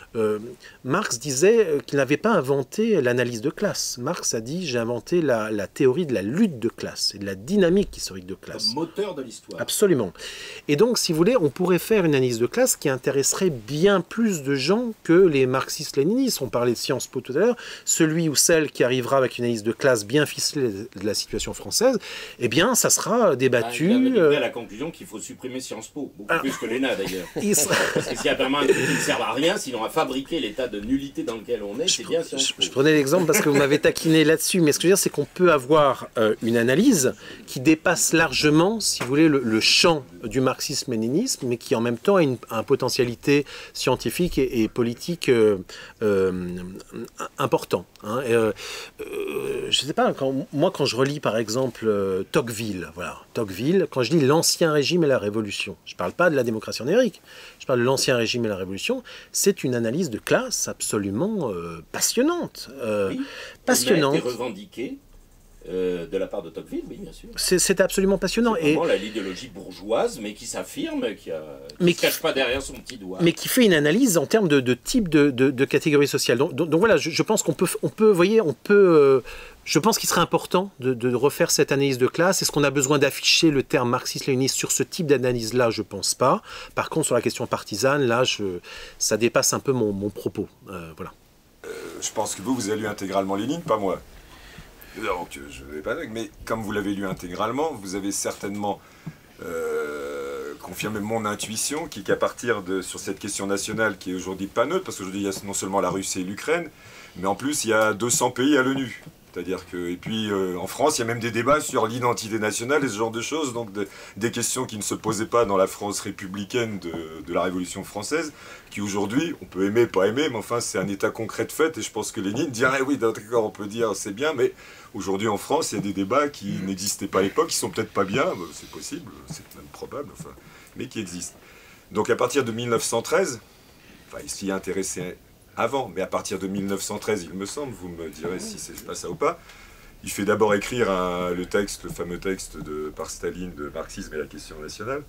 B: Euh, Marx disait qu'il n'avait pas inventé l'analyse de classe. Marx a dit, j'ai inventé la, la théorie de la lutte de classe et de la dynamique historique de classe.
D: Comme moteur de l'histoire.
B: Absolument. Et donc, si vous voulez, on pourrait faire une analyse de classe qui intéresserait bien plus de gens que les marxistes-léninistes. On parlait de Sciences Po tout à l'heure. Celui ou celle qui arrivera avec une analyse de classe bien ficelée de la situation française, eh bien, ça sera débattu.
D: Ah, il avait à la conclusion qu'il faut supprimer Sciences Po, beaucoup ah. plus que l'E N A d'ailleurs. Sera... Parce que s'il y a vraiment un truc qui ne sert à rien, sinon à fabriquer l'état de nullité dans lequel on est, c'est bien Sciences Po.
B: Je, je prenais l'exemple parce que vous m'avez taquiné là-dessus, mais ce que je veux dire, c'est qu'on peut avoir euh, une analyse qui dépasse largement, si vous voulez, le, le champ du marxisme-léninisme, mais qui en même temps a une, une potentialité scientifique et, et politique euh, euh, important. Hein. Et, euh, euh, je ne sais pas, quand, moi quand je relis par exemple euh, Tocqueville, voilà, Tocqueville, quand je dis l'Ancien Régime et la Révolution, je ne parle pas de la démocratie en Amérique, je parle de l'Ancien Régime et la Révolution, c'est une analyse de classe absolument euh, passionnante. Euh,
D: oui,
B: passionnante.
D: Elle a été revendiquée euh, de la part de Tocqueville, oui, bien sûr.
B: C'est absolument passionnant.
D: C'est vraiment et... l'idéologie bourgeoise, mais qui s'affirme, qui ne se cache pas derrière son petit doigt.
B: Mais qui fait une analyse en termes de, de type de, de, de catégorie sociale. Donc, donc, donc voilà, je, je pense qu'on peut, on peut, voyez, on peut... Euh, je pense qu'il serait important de, de refaire cette analyse de classe. Est-ce qu'on a besoin d'afficher le terme marxiste-léniniste sur ce type d'analyse-là? Je ne pense pas. Par contre, sur la question partisane, là, je, ça dépasse un peu mon, mon propos. Euh, voilà.
I: Euh, je pense que vous, vous avez lu intégralement Lénine, pas moi. Donc, je ne vais pas... Mais comme vous l'avez lu intégralement, vous avez certainement euh, confirmé mon intuition, qui qu'à partir de, sur cette question nationale, qui est aujourd'hui pas neutre, parce qu'aujourd'hui, il y a non seulement la Russie et l'Ukraine, mais en plus, il y a deux cents pays à l'ONU. C'est-à-dire que, et puis euh, en France, il y a même des débats sur l'identité nationale et ce genre de choses, donc de, des questions qui ne se posaient pas dans la France républicaine de, de la Révolution française, qui aujourd'hui, on peut aimer, pas aimer, mais enfin c'est un état concret de fait, et je pense que Lénine dirait, oui d'accord, on peut dire c'est bien, mais aujourd'hui en France, il y a des débats qui n'existaient pas à l'époque, qui sont peut-être pas bien, c'est possible, c'est même probable, enfin, mais qui existent. Donc à partir de mille neuf cent treize, enfin il s'y est intéressé avant, mais à partir de mille neuf cent treize, il me semble, vous me direz si c'est pas ça ou pas, il fait d'abord écrire un, le texte, le fameux texte de, par Staline de Marxisme et la question nationale,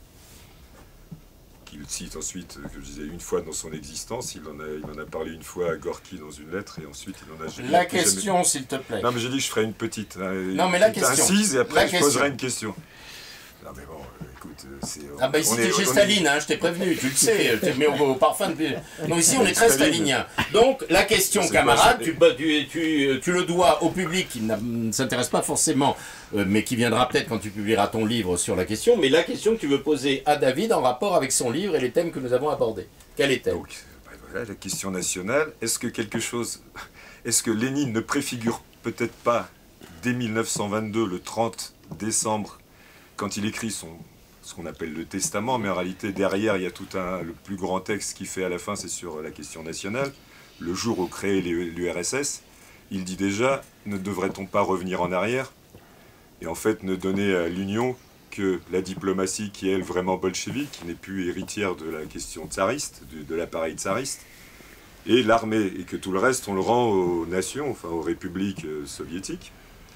I: qu'il cite ensuite, que je disais, une fois dans son existence. Il en a, il en a parlé une fois à Gorky dans une lettre, et ensuite il en a... Jamais,
D: la question, jamais... s'il te plaît.
I: Non, mais j'ai dit que je ferai une petite...
D: Non, mais la question.
I: Incise, et après
D: la
I: je
D: question.
I: poserai une question. Non, mais bon... Écoute,
D: ah bah ici t'es chez Staline, est... hein, je t'ai prévenu, tu le sais, tu mets au, au parfum de... Non, ici on est très stalinien. Donc la question, camarade, tu, tu, tu, tu le dois au public qui ne s'intéresse pas forcément, euh, mais qui viendra peut-être quand tu publieras ton livre sur la question, mais la question que tu veux poser à David en rapport avec son livre et les thèmes que nous avons abordés. Quelle est-elle?
I: Donc, bah voilà, la question nationale, est-ce que quelque chose... Est-ce que Lénine ne préfigure peut-être pas, dès mille neuf cent vingt-deux, le trente décembre, quand il écrit son... ce qu'on appelle le testament, mais en réalité, derrière, il y a tout un... Le plus grand texte qu'il fait à la fin, c'est sur la question nationale. Le jour où créé l'U R S S, il dit déjà, ne devrait-on pas revenir en arrière et en fait ne donner à l'Union que la diplomatie qui est, elle, vraiment bolchevique, qui n'est plus héritière de la question tsariste, de, de l'appareil tsariste, et l'armée, et que tout le reste, on le rend aux nations, enfin aux républiques euh, soviétiques.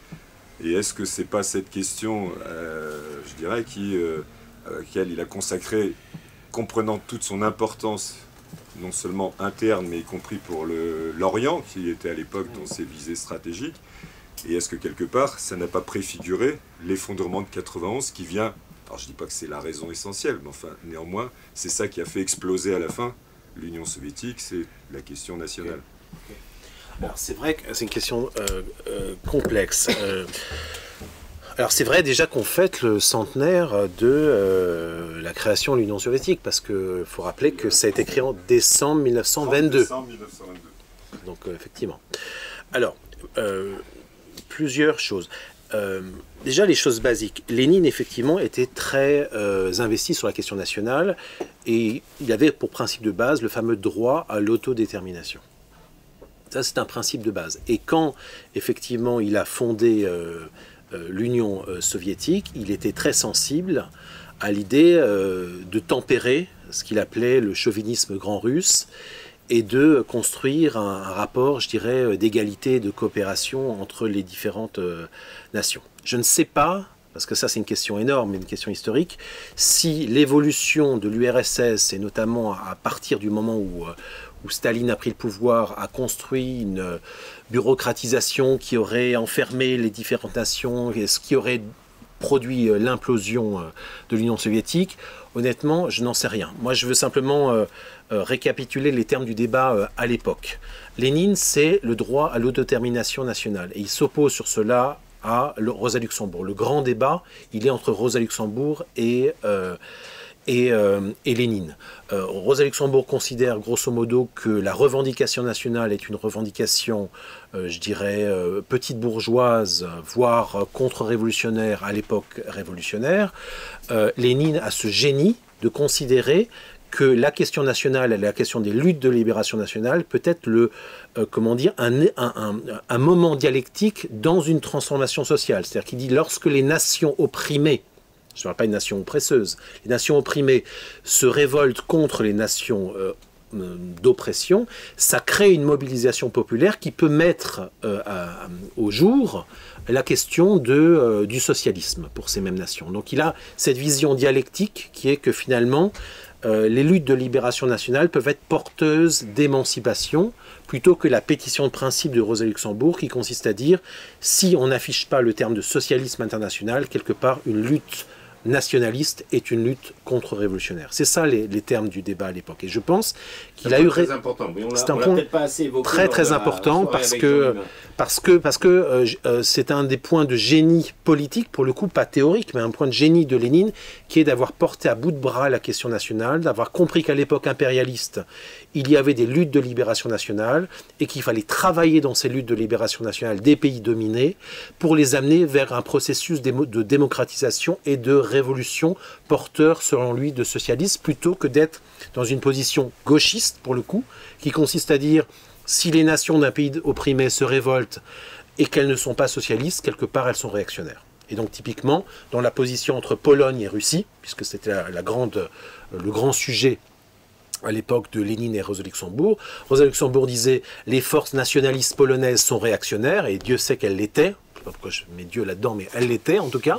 I: Et est-ce que c'est pas cette question, euh, je dirais, qui... Euh, à laquelle il a consacré, comprenant toute son importance, non seulement interne, mais y compris pour l'Orient, qui était à l'époque dans ses visées stratégiques. Et est-ce que quelque part, ça n'a pas préfiguré l'effondrement de quatre-vingt-onze qui vient, alors je ne dis pas que c'est la raison essentielle, mais enfin, néanmoins, c'est ça qui a fait exploser à la fin l'Union soviétique, c'est la question nationale.
B: Alors c'est vrai que c'est une question euh, euh, complexe. Euh, Alors c'est vrai déjà qu'on fête le centenaire de euh, la création de l'Union soviétique, parce qu'il faut rappeler que ça a été écrit en décembre mille neuf cent vingt-deux.
I: décembre mille neuf cent vingt-deux.
B: Donc euh, effectivement. Alors, euh, plusieurs choses. Euh, déjà les choses basiques. Lénine effectivement était très euh, investi sur la question nationale, et il avait pour principe de base le fameux droit à l'autodétermination. Ça c'est un principe de base. Et quand effectivement il a fondé... Euh, l'Union soviétique, il était très sensible à l'idée de tempérer ce qu'il appelait le chauvinisme grand russe et de construire un, un rapport, je dirais, d'égalité et de coopération entre les différentes nations. Je ne sais pas, parce que ça c'est une question énorme, une question historique, si l'évolution de l'U R S S, et notamment à partir du moment où, où Staline a pris le pouvoir, a construit une bureaucratisation qui aurait enfermé les différentes nations, et ce qui aurait produit l'implosion de l'Union soviétique, honnêtement, je n'en sais rien. Moi, je veux simplement euh, euh, récapituler les termes du débat euh, à l'époque. Lénine, c'est le droit à l'autodétermination nationale. Et il s'oppose sur cela à Rosa Luxembourg. Le grand débat, il est entre Rosa Luxembourg et... Euh, Et, euh, et Lénine. Euh, Rosa Luxembourg considère grosso modo que la revendication nationale est une revendication, euh, je dirais, euh, petite bourgeoise, voire euh, contre-révolutionnaire à l'époque révolutionnaire. Euh, Lénine a ce génie de considérer que la question nationale, la question des luttes de libération nationale, peut être le, euh, comment dire, un, un, un, un moment dialectique dans une transformation sociale. C'est-à-dire qu'il dit, lorsque les nations opprimées, je ne parle pas de nations oppresseuses, les nations opprimées se révoltent contre les nations euh, d'oppression, ça crée une mobilisation populaire qui peut mettre euh, à, au jour la question de, euh, du socialisme pour ces mêmes nations. Donc il a cette vision dialectique qui est que finalement, euh, les luttes de libération nationale peuvent être porteuses d'émancipation plutôt que la pétition de principe de Rosa Luxembourg qui consiste à dire si on n'affiche pas le terme de socialisme international, quelque part une lutte nationaliste est une lutte contre-révolutionnaire. C'est ça les, les termes du débat à l'époque. Et je pense qu'il a eu...
D: C'est très important. Oui,
B: c'est un point
D: pas assez évoqué
B: très très important parce que, parce que, parce que euh, euh, c'est un des points de génie politique, pour le coup pas théorique, mais un point de génie de Lénine, qui est d'avoir porté à bout de bras la question nationale, d'avoir compris qu'à l'époque impérialiste, il y avait des luttes de libération nationale et qu'il fallait travailler dans ces luttes de libération nationale des pays dominés pour les amener vers un processus de démocratisation et de révolution porteur, selon lui, de socialisme, plutôt que d'être dans une position gauchiste, pour le coup, qui consiste à dire si les nations d'un pays opprimé se révoltent et qu'elles ne sont pas socialistes, quelque part elles sont réactionnaires. Et donc typiquement, dans la position entre Pologne et Russie, puisque c'était la, la grande, le grand sujet à l'époque de Lénine et Rosa Luxembourg. Rosa Luxembourg disait « les forces nationalistes polonaises sont réactionnaires », et Dieu sait qu'elles l'étaient. Je ne sais pas pourquoi je mets Dieu là-dedans, mais elles l'étaient en tout cas.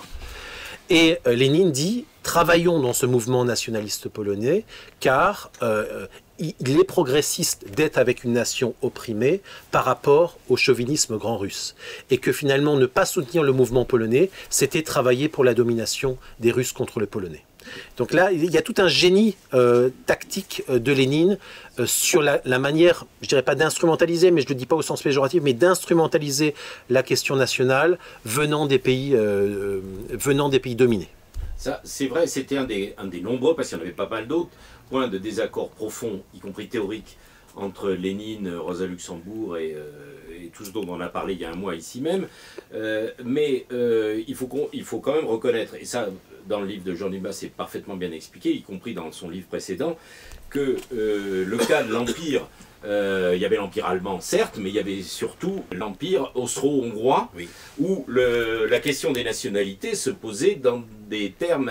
B: Et euh, Lénine dit « travaillons dans ce mouvement nationaliste polonais, car euh, il est progressiste d'être avec une nation opprimée par rapport au chauvinisme grand russe. Et que finalement, ne pas soutenir le mouvement polonais, c'était travailler pour la domination des Russes contre les Polonais. » Donc là, il y a tout un génie euh, tactique euh, de Lénine euh, sur la, la manière, je dirais pas d'instrumentaliser, mais je ne le dis pas au sens péjoratif, mais d'instrumentaliser la question nationale venant des pays, euh, venant des pays dominés.
D: Ça, c'est vrai, c'était un des, un des nombreux, parce qu'il y en avait pas mal d'autres, points de désaccord profonds, y compris théoriques, entre Lénine, Rosa Luxembourg et, euh, et tout ce dont on a parlé il y a un mois ici même. Euh, mais euh, il, faut qu'on, il faut quand même reconnaître, et ça, dans le livre de Jean Dumas, c'est parfaitement bien expliqué, y compris dans son livre précédent, que euh, le cas de l'Empire, euh, il y avait l'Empire allemand, certes, mais il y avait surtout l'Empire austro-hongrois, oui, où le, la question des nationalités se posait dans des termes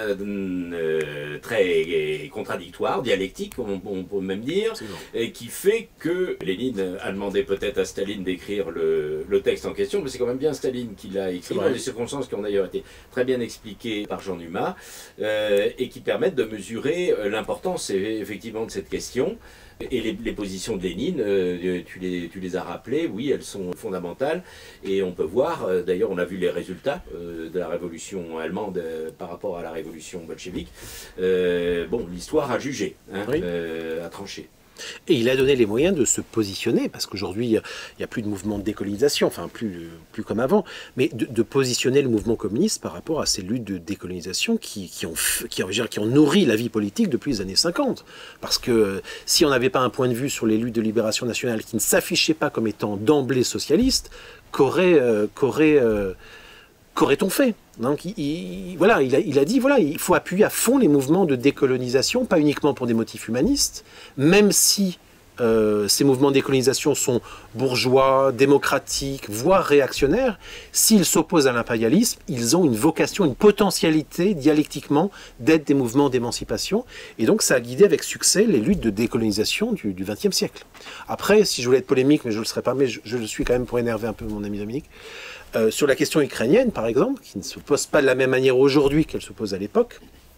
D: euh, très contradictoires, dialectiques, on, on peut même dire, et qui fait que Lénine a demandé peut-être à Staline d'écrire le, le texte en question, mais c'est quand même bien Staline qui l'a écrit, dans des circonstances qui ont d'ailleurs été très bien expliquées par Jean Dumas, euh, et qui permettent de mesurer l'importance effectivement de cette question. Et les, les positions de Lénine, euh, tu, les, tu les as rappelées, oui, elles sont fondamentales. Et on peut voir, euh, d'ailleurs on a vu les résultats euh, de la révolution allemande euh, par rapport à la révolution bolchevique. Euh, bon, l'histoire a jugé, hein, oui, euh, a tranché.
B: Et il a donné les moyens de se positionner, parce qu'aujourd'hui, il n'y a plus de mouvement de décolonisation, enfin plus, plus comme avant, mais de, de positionner le mouvement communiste par rapport à ces luttes de décolonisation qui, qui, ont, qui, ont, qui ont nourri la vie politique depuis les années cinquante. Parce que si on n'avait pas un point de vue sur les luttes de libération nationale qui ne s'affichait pas comme étant d'emblée socialiste, qu'aurait, euh, qu'aurait, euh, qu'aurait-on fait ? Donc il, il, voilà, il, a, il a dit voilà, il faut appuyer à fond les mouvements de décolonisation, pas uniquement pour des motifs humanistes, même si euh, ces mouvements de décolonisation sont bourgeois, démocratiques, voire réactionnaires, s'ils s'opposent à l'impérialisme, ils ont une vocation, une potentialité dialectiquement d'être des mouvements d'émancipation. Et donc ça a guidé avec succès les luttes de décolonisation du vingtième siècle. Après, si je voulais être polémique, mais je ne le serai pas, mais je, je le suis quand même pour énerver un peu mon ami Dominique, Euh, sur la question ukrainienne, par exemple, qui ne se pose pas de la même manière aujourd'hui qu'elle se pose à l'époque,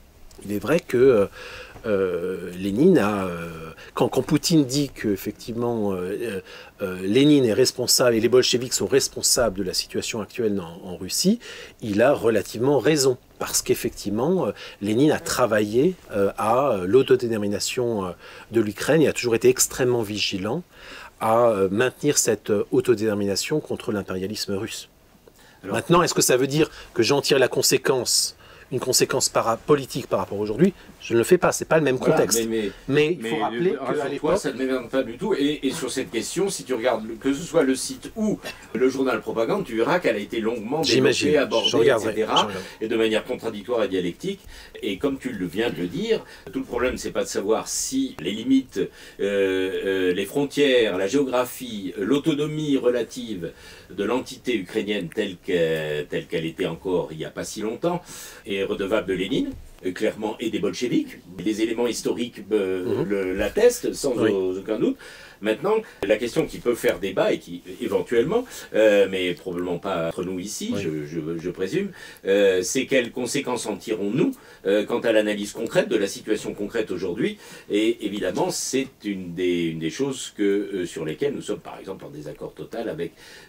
B: Il est vrai que euh, Lénine a... Euh, quand, quand Poutine dit qu'effectivement euh, euh, Lénine est responsable et les bolcheviks sont responsables de la situation actuelle en, en Russie, il a relativement raison. Parce qu'effectivement, euh, Lénine a travaillé euh, à l'autodétermination euh, de l'Ukraine et a toujours été extrêmement vigilant à euh, maintenir cette euh, autodétermination contre l'impérialisme russe. Alors, maintenant, est-ce que ça veut dire que j'en tire la conséquence, une conséquence para politique par rapport à aujourd'hui? Je ne le fais pas, c'est pas le même voilà, contexte. Mais, mais, mais il faut mais rappeler qu'à l'époque...
D: ça ne m'énerve pas du tout. Et, et sur cette question, si tu regardes, que ce soit le site ou le journal Propagande, tu verras qu'elle a été longuement développée, abordée, et cetera. Et de manière contradictoire et dialectique. Et comme tu le viens de le dire, tout le problème, c'est pas de savoir si les limites, euh, euh, les frontières, la géographie, l'autonomie relative de l'entité ukrainienne telle qu'elle telle qu'elle était encore il n'y a pas si longtemps est redevable de Lénine, clairement, et des bolcheviks. Les éléments historiques euh, mmh. l'attestent, sans oui. aucun doute. Maintenant, la question qui peut faire débat, et qui, éventuellement, euh, mais probablement pas entre nous ici, oui. je, je, je présume, euh, c'est quelles conséquences en tirons-nous euh, quant à l'analyse concrète de la situation concrète aujourd'hui. Et évidemment, c'est une des, une des choses que, euh, sur lesquelles nous sommes, par exemple, en désaccord total avec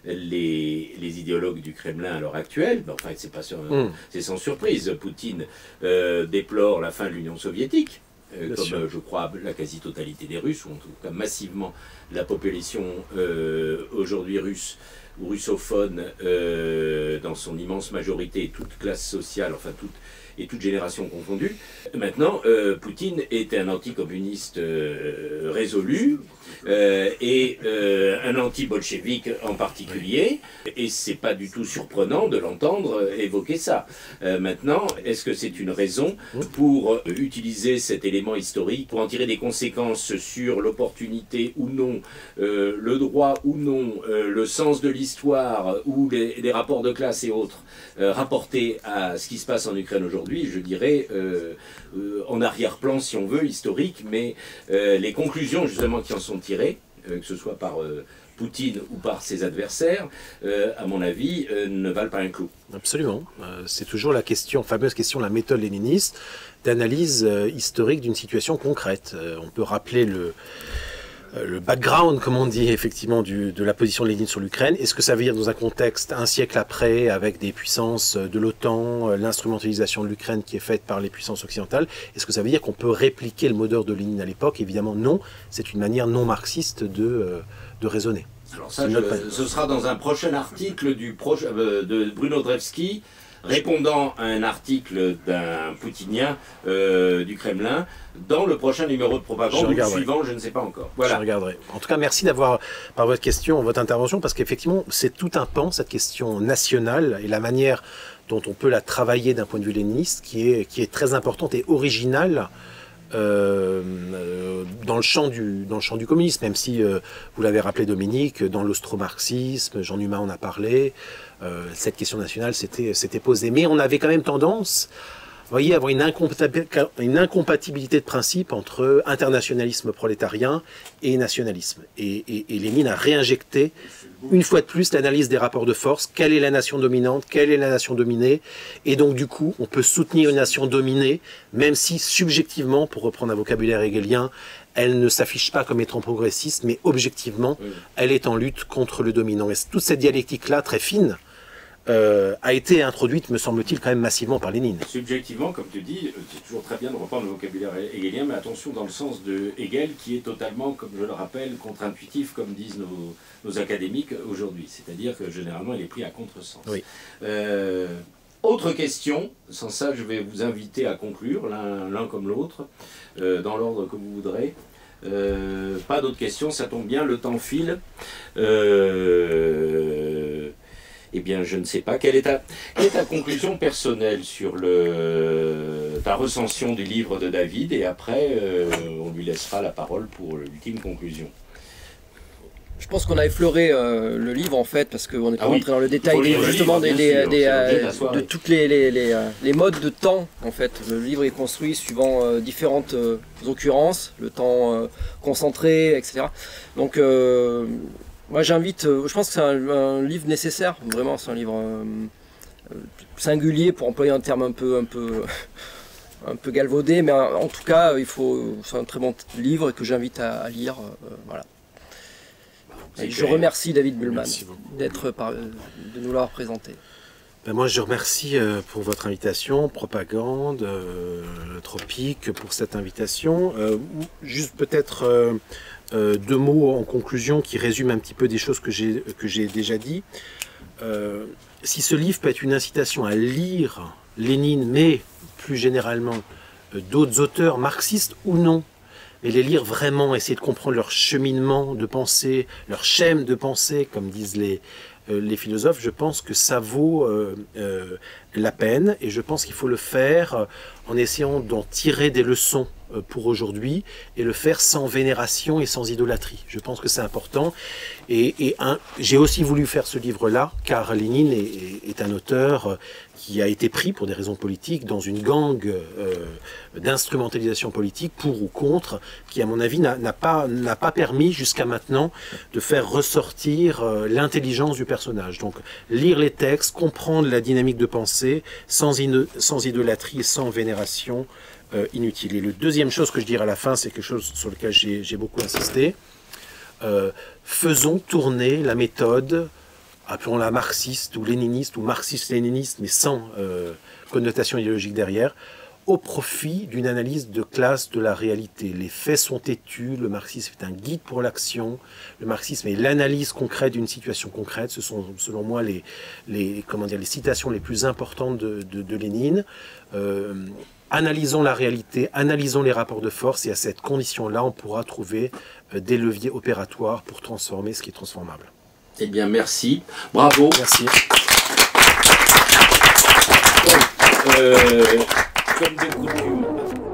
D: les, les idéologues du Kremlin à l'heure actuelle. Ben, enfin, c'est pas sur, mm. c'est sans surprise. Poutine euh, déplore la fin de l'Union soviétique. Euh, comme euh, je crois la quasi-totalité des Russes, ou en tout cas massivement la population euh, aujourd'hui russe ou russophone, euh, dans son immense majorité, toute classe sociale, enfin toute, et toute génération confondue. Maintenant, euh, Poutine est un anticommuniste euh, résolu, euh, et euh, un anti-bolchevique en particulier, et c'est pas du tout surprenant de l'entendre évoquer ça. Euh, maintenant, est-ce que c'est une raison pour utiliser cet élément historique, pour en tirer des conséquences sur l'opportunité ou non, euh, le droit ou non, euh, le sens de l'histoire ou les, les rapports de classe et autres, euh, rapportés à ce qui se passe en Ukraine aujourd'hui, je dirais, euh, euh, en arrière-plan si on veut, historique, mais euh, les conclusions justement qui en sont tirées, euh, que ce soit par euh, Poutine ou par ses adversaires, euh, à mon avis, euh, ne valent pas un clou.
B: Absolument. Euh, c'est toujours la question, fameuse question, la méthode léniniste, d'analyse euh, historique d'une situation concrète. Euh, on peut rappeler le... le background, comme on dit, effectivement, du, de la position de Lénine sur l'Ukraine. Est-ce que ça veut dire, dans un contexte un siècle après, avec des puissances de l'OTAN, l'instrumentalisation de l'Ukraine qui est faite par les puissances occidentales, est-ce que ça veut dire qu'on peut répliquer le mot d'ordre de Lénine à l'époque? Évidemment, non. C'est une manière non marxiste de, de raisonner.
D: Alors ça, je, ce sera dans un prochain article du pro, euh, de Bruno Drevsky, répondant à un article d'un poutinien euh, du Kremlin, dans le prochain numéro de Propagande, ou le suivant, je ne sais pas encore. Voilà.
B: Je regarderai. En tout cas, merci d'avoir, par votre question, votre intervention, parce qu'effectivement, c'est tout un pan, cette question nationale, et la manière dont on peut la travailler d'un point de vue léniniste, qui est, qui est très importante et originale euh, euh, dans, le champ du, dans le champ du communisme, même si, euh, vous l'avez rappelé Dominique, dans l'austro-marxisme, Jean Humain en a parlé, euh, cette question nationale s'était posée. Mais on avait quand même tendance, vous voyez, à avoir une, une incompatibilité de principe entre internationalisme prolétarien et nationalisme. Et, et, et Lénine a réinjecté, une fois de plus, l'analyse des rapports de force. Quelle est la nation dominante? Quelle est la nation dominée? Et donc, du coup, on peut soutenir une nation dominée, même si, subjectivement, pour reprendre un vocabulaire hegelien, elle ne s'affiche pas comme étant progressiste, mais objectivement, oui. elle est en lutte contre le dominant. Et toute cette dialectique-là, très fine, euh, a été introduite, me semble-t-il, quand même massivement par Lénine.
D: Subjectivement, comme tu dis, c'est toujours très bien de reprendre le vocabulaire hegelien, mais attention dans le sens de Hegel, qui est totalement, comme je le rappelle, contre-intuitif, comme disent nos, nos académiques aujourd'hui. C'est-à-dire que généralement, il est pris à contresens. Oui. Euh, autre question, sans ça, je vais vous inviter à conclure, l'un comme l'autre, euh, dans l'ordre que vous voudrez. Euh, pas d'autres questions, ça tombe bien, le temps file. Euh, eh bien, je ne sais pas. Quelle est ta, quelle est ta conclusion personnelle sur le, ta recension du livre de David? Et après, euh, on lui laissera la parole pour l'ultime conclusion.
A: Je pense qu'on a effleuré euh, le livre en fait, parce qu'on est pas ah rentré oui. dans le détail des, justement livre, des, des, des, euh, de toutes les, les, les, euh, les modes de temps en fait. Le livre est construit suivant euh, différentes euh, occurrences, le temps euh, concentré, et cetera. Donc euh, moi j'invite, euh, je pense que c'est un, un livre nécessaire, vraiment c'est un livre euh, singulier pour employer un terme un peu, un peu un peu galvaudé, mais en tout cas, il faut, c'est un très bon livre que j'invite à, à lire. Euh, voilà. Et je remercie David Bullman d'être par, de nous l'avoir présenté.
B: Ben moi, je remercie euh, pour votre invitation, Propagande, euh, Tropique, pour cette invitation. Euh, juste peut-être euh, euh, deux mots en conclusion qui résument un petit peu des choses que j'ai que j'ai déjà dit. Euh, si ce livre peut être une incitation à lire Lénine, mais plus généralement euh, d'autres auteurs, marxistes ou non, mais les lire vraiment, essayer de comprendre leur cheminement de pensée, leur schème de pensée, comme disent les, euh, les philosophes, je pense que ça vaut euh, euh, la peine, et je pense qu'il faut le faire euh, en essayant d'en tirer des leçons euh, pour aujourd'hui, et le faire sans vénération et sans idolâtrie. Je pense que c'est important, et, et un, j'ai aussi voulu faire ce livre-là, car Lénine est, est, est un auteur euh, qui a été pris pour des raisons politiques dans une gangue euh, d'instrumentalisation politique pour ou contre, qui à mon avis n'a pas, n'a pas permis jusqu'à maintenant de faire ressortir euh, l'intelligence du personnage. Donc lire les textes, comprendre la dynamique de pensée sans, sans idolâtrie et sans vénération euh, inutile. Et la deuxième chose que je dirais à la fin, c'est quelque chose sur lequel j'ai beaucoup insisté. Euh, faisons tourner la méthode, appelons-la marxiste ou léniniste ou marxiste-léniniste, mais sans euh, connotation idéologique derrière, au profit d'une analyse de classe de la réalité. Les faits sont têtus, le marxisme est un guide pour l'action, le marxisme est l'analyse concrète d'une situation concrète. Ce sont, selon moi, les, les, comment dire, les citations les plus importantes de, de, de Lénine. Euh, analysons la réalité, analysons les rapports de force, et à cette condition-là, on pourra trouver euh, des leviers opératoires pour transformer ce qui est transformable.
D: Eh bien, merci. Bravo.
B: Merci.
D: Donc, euh, comme de coutume.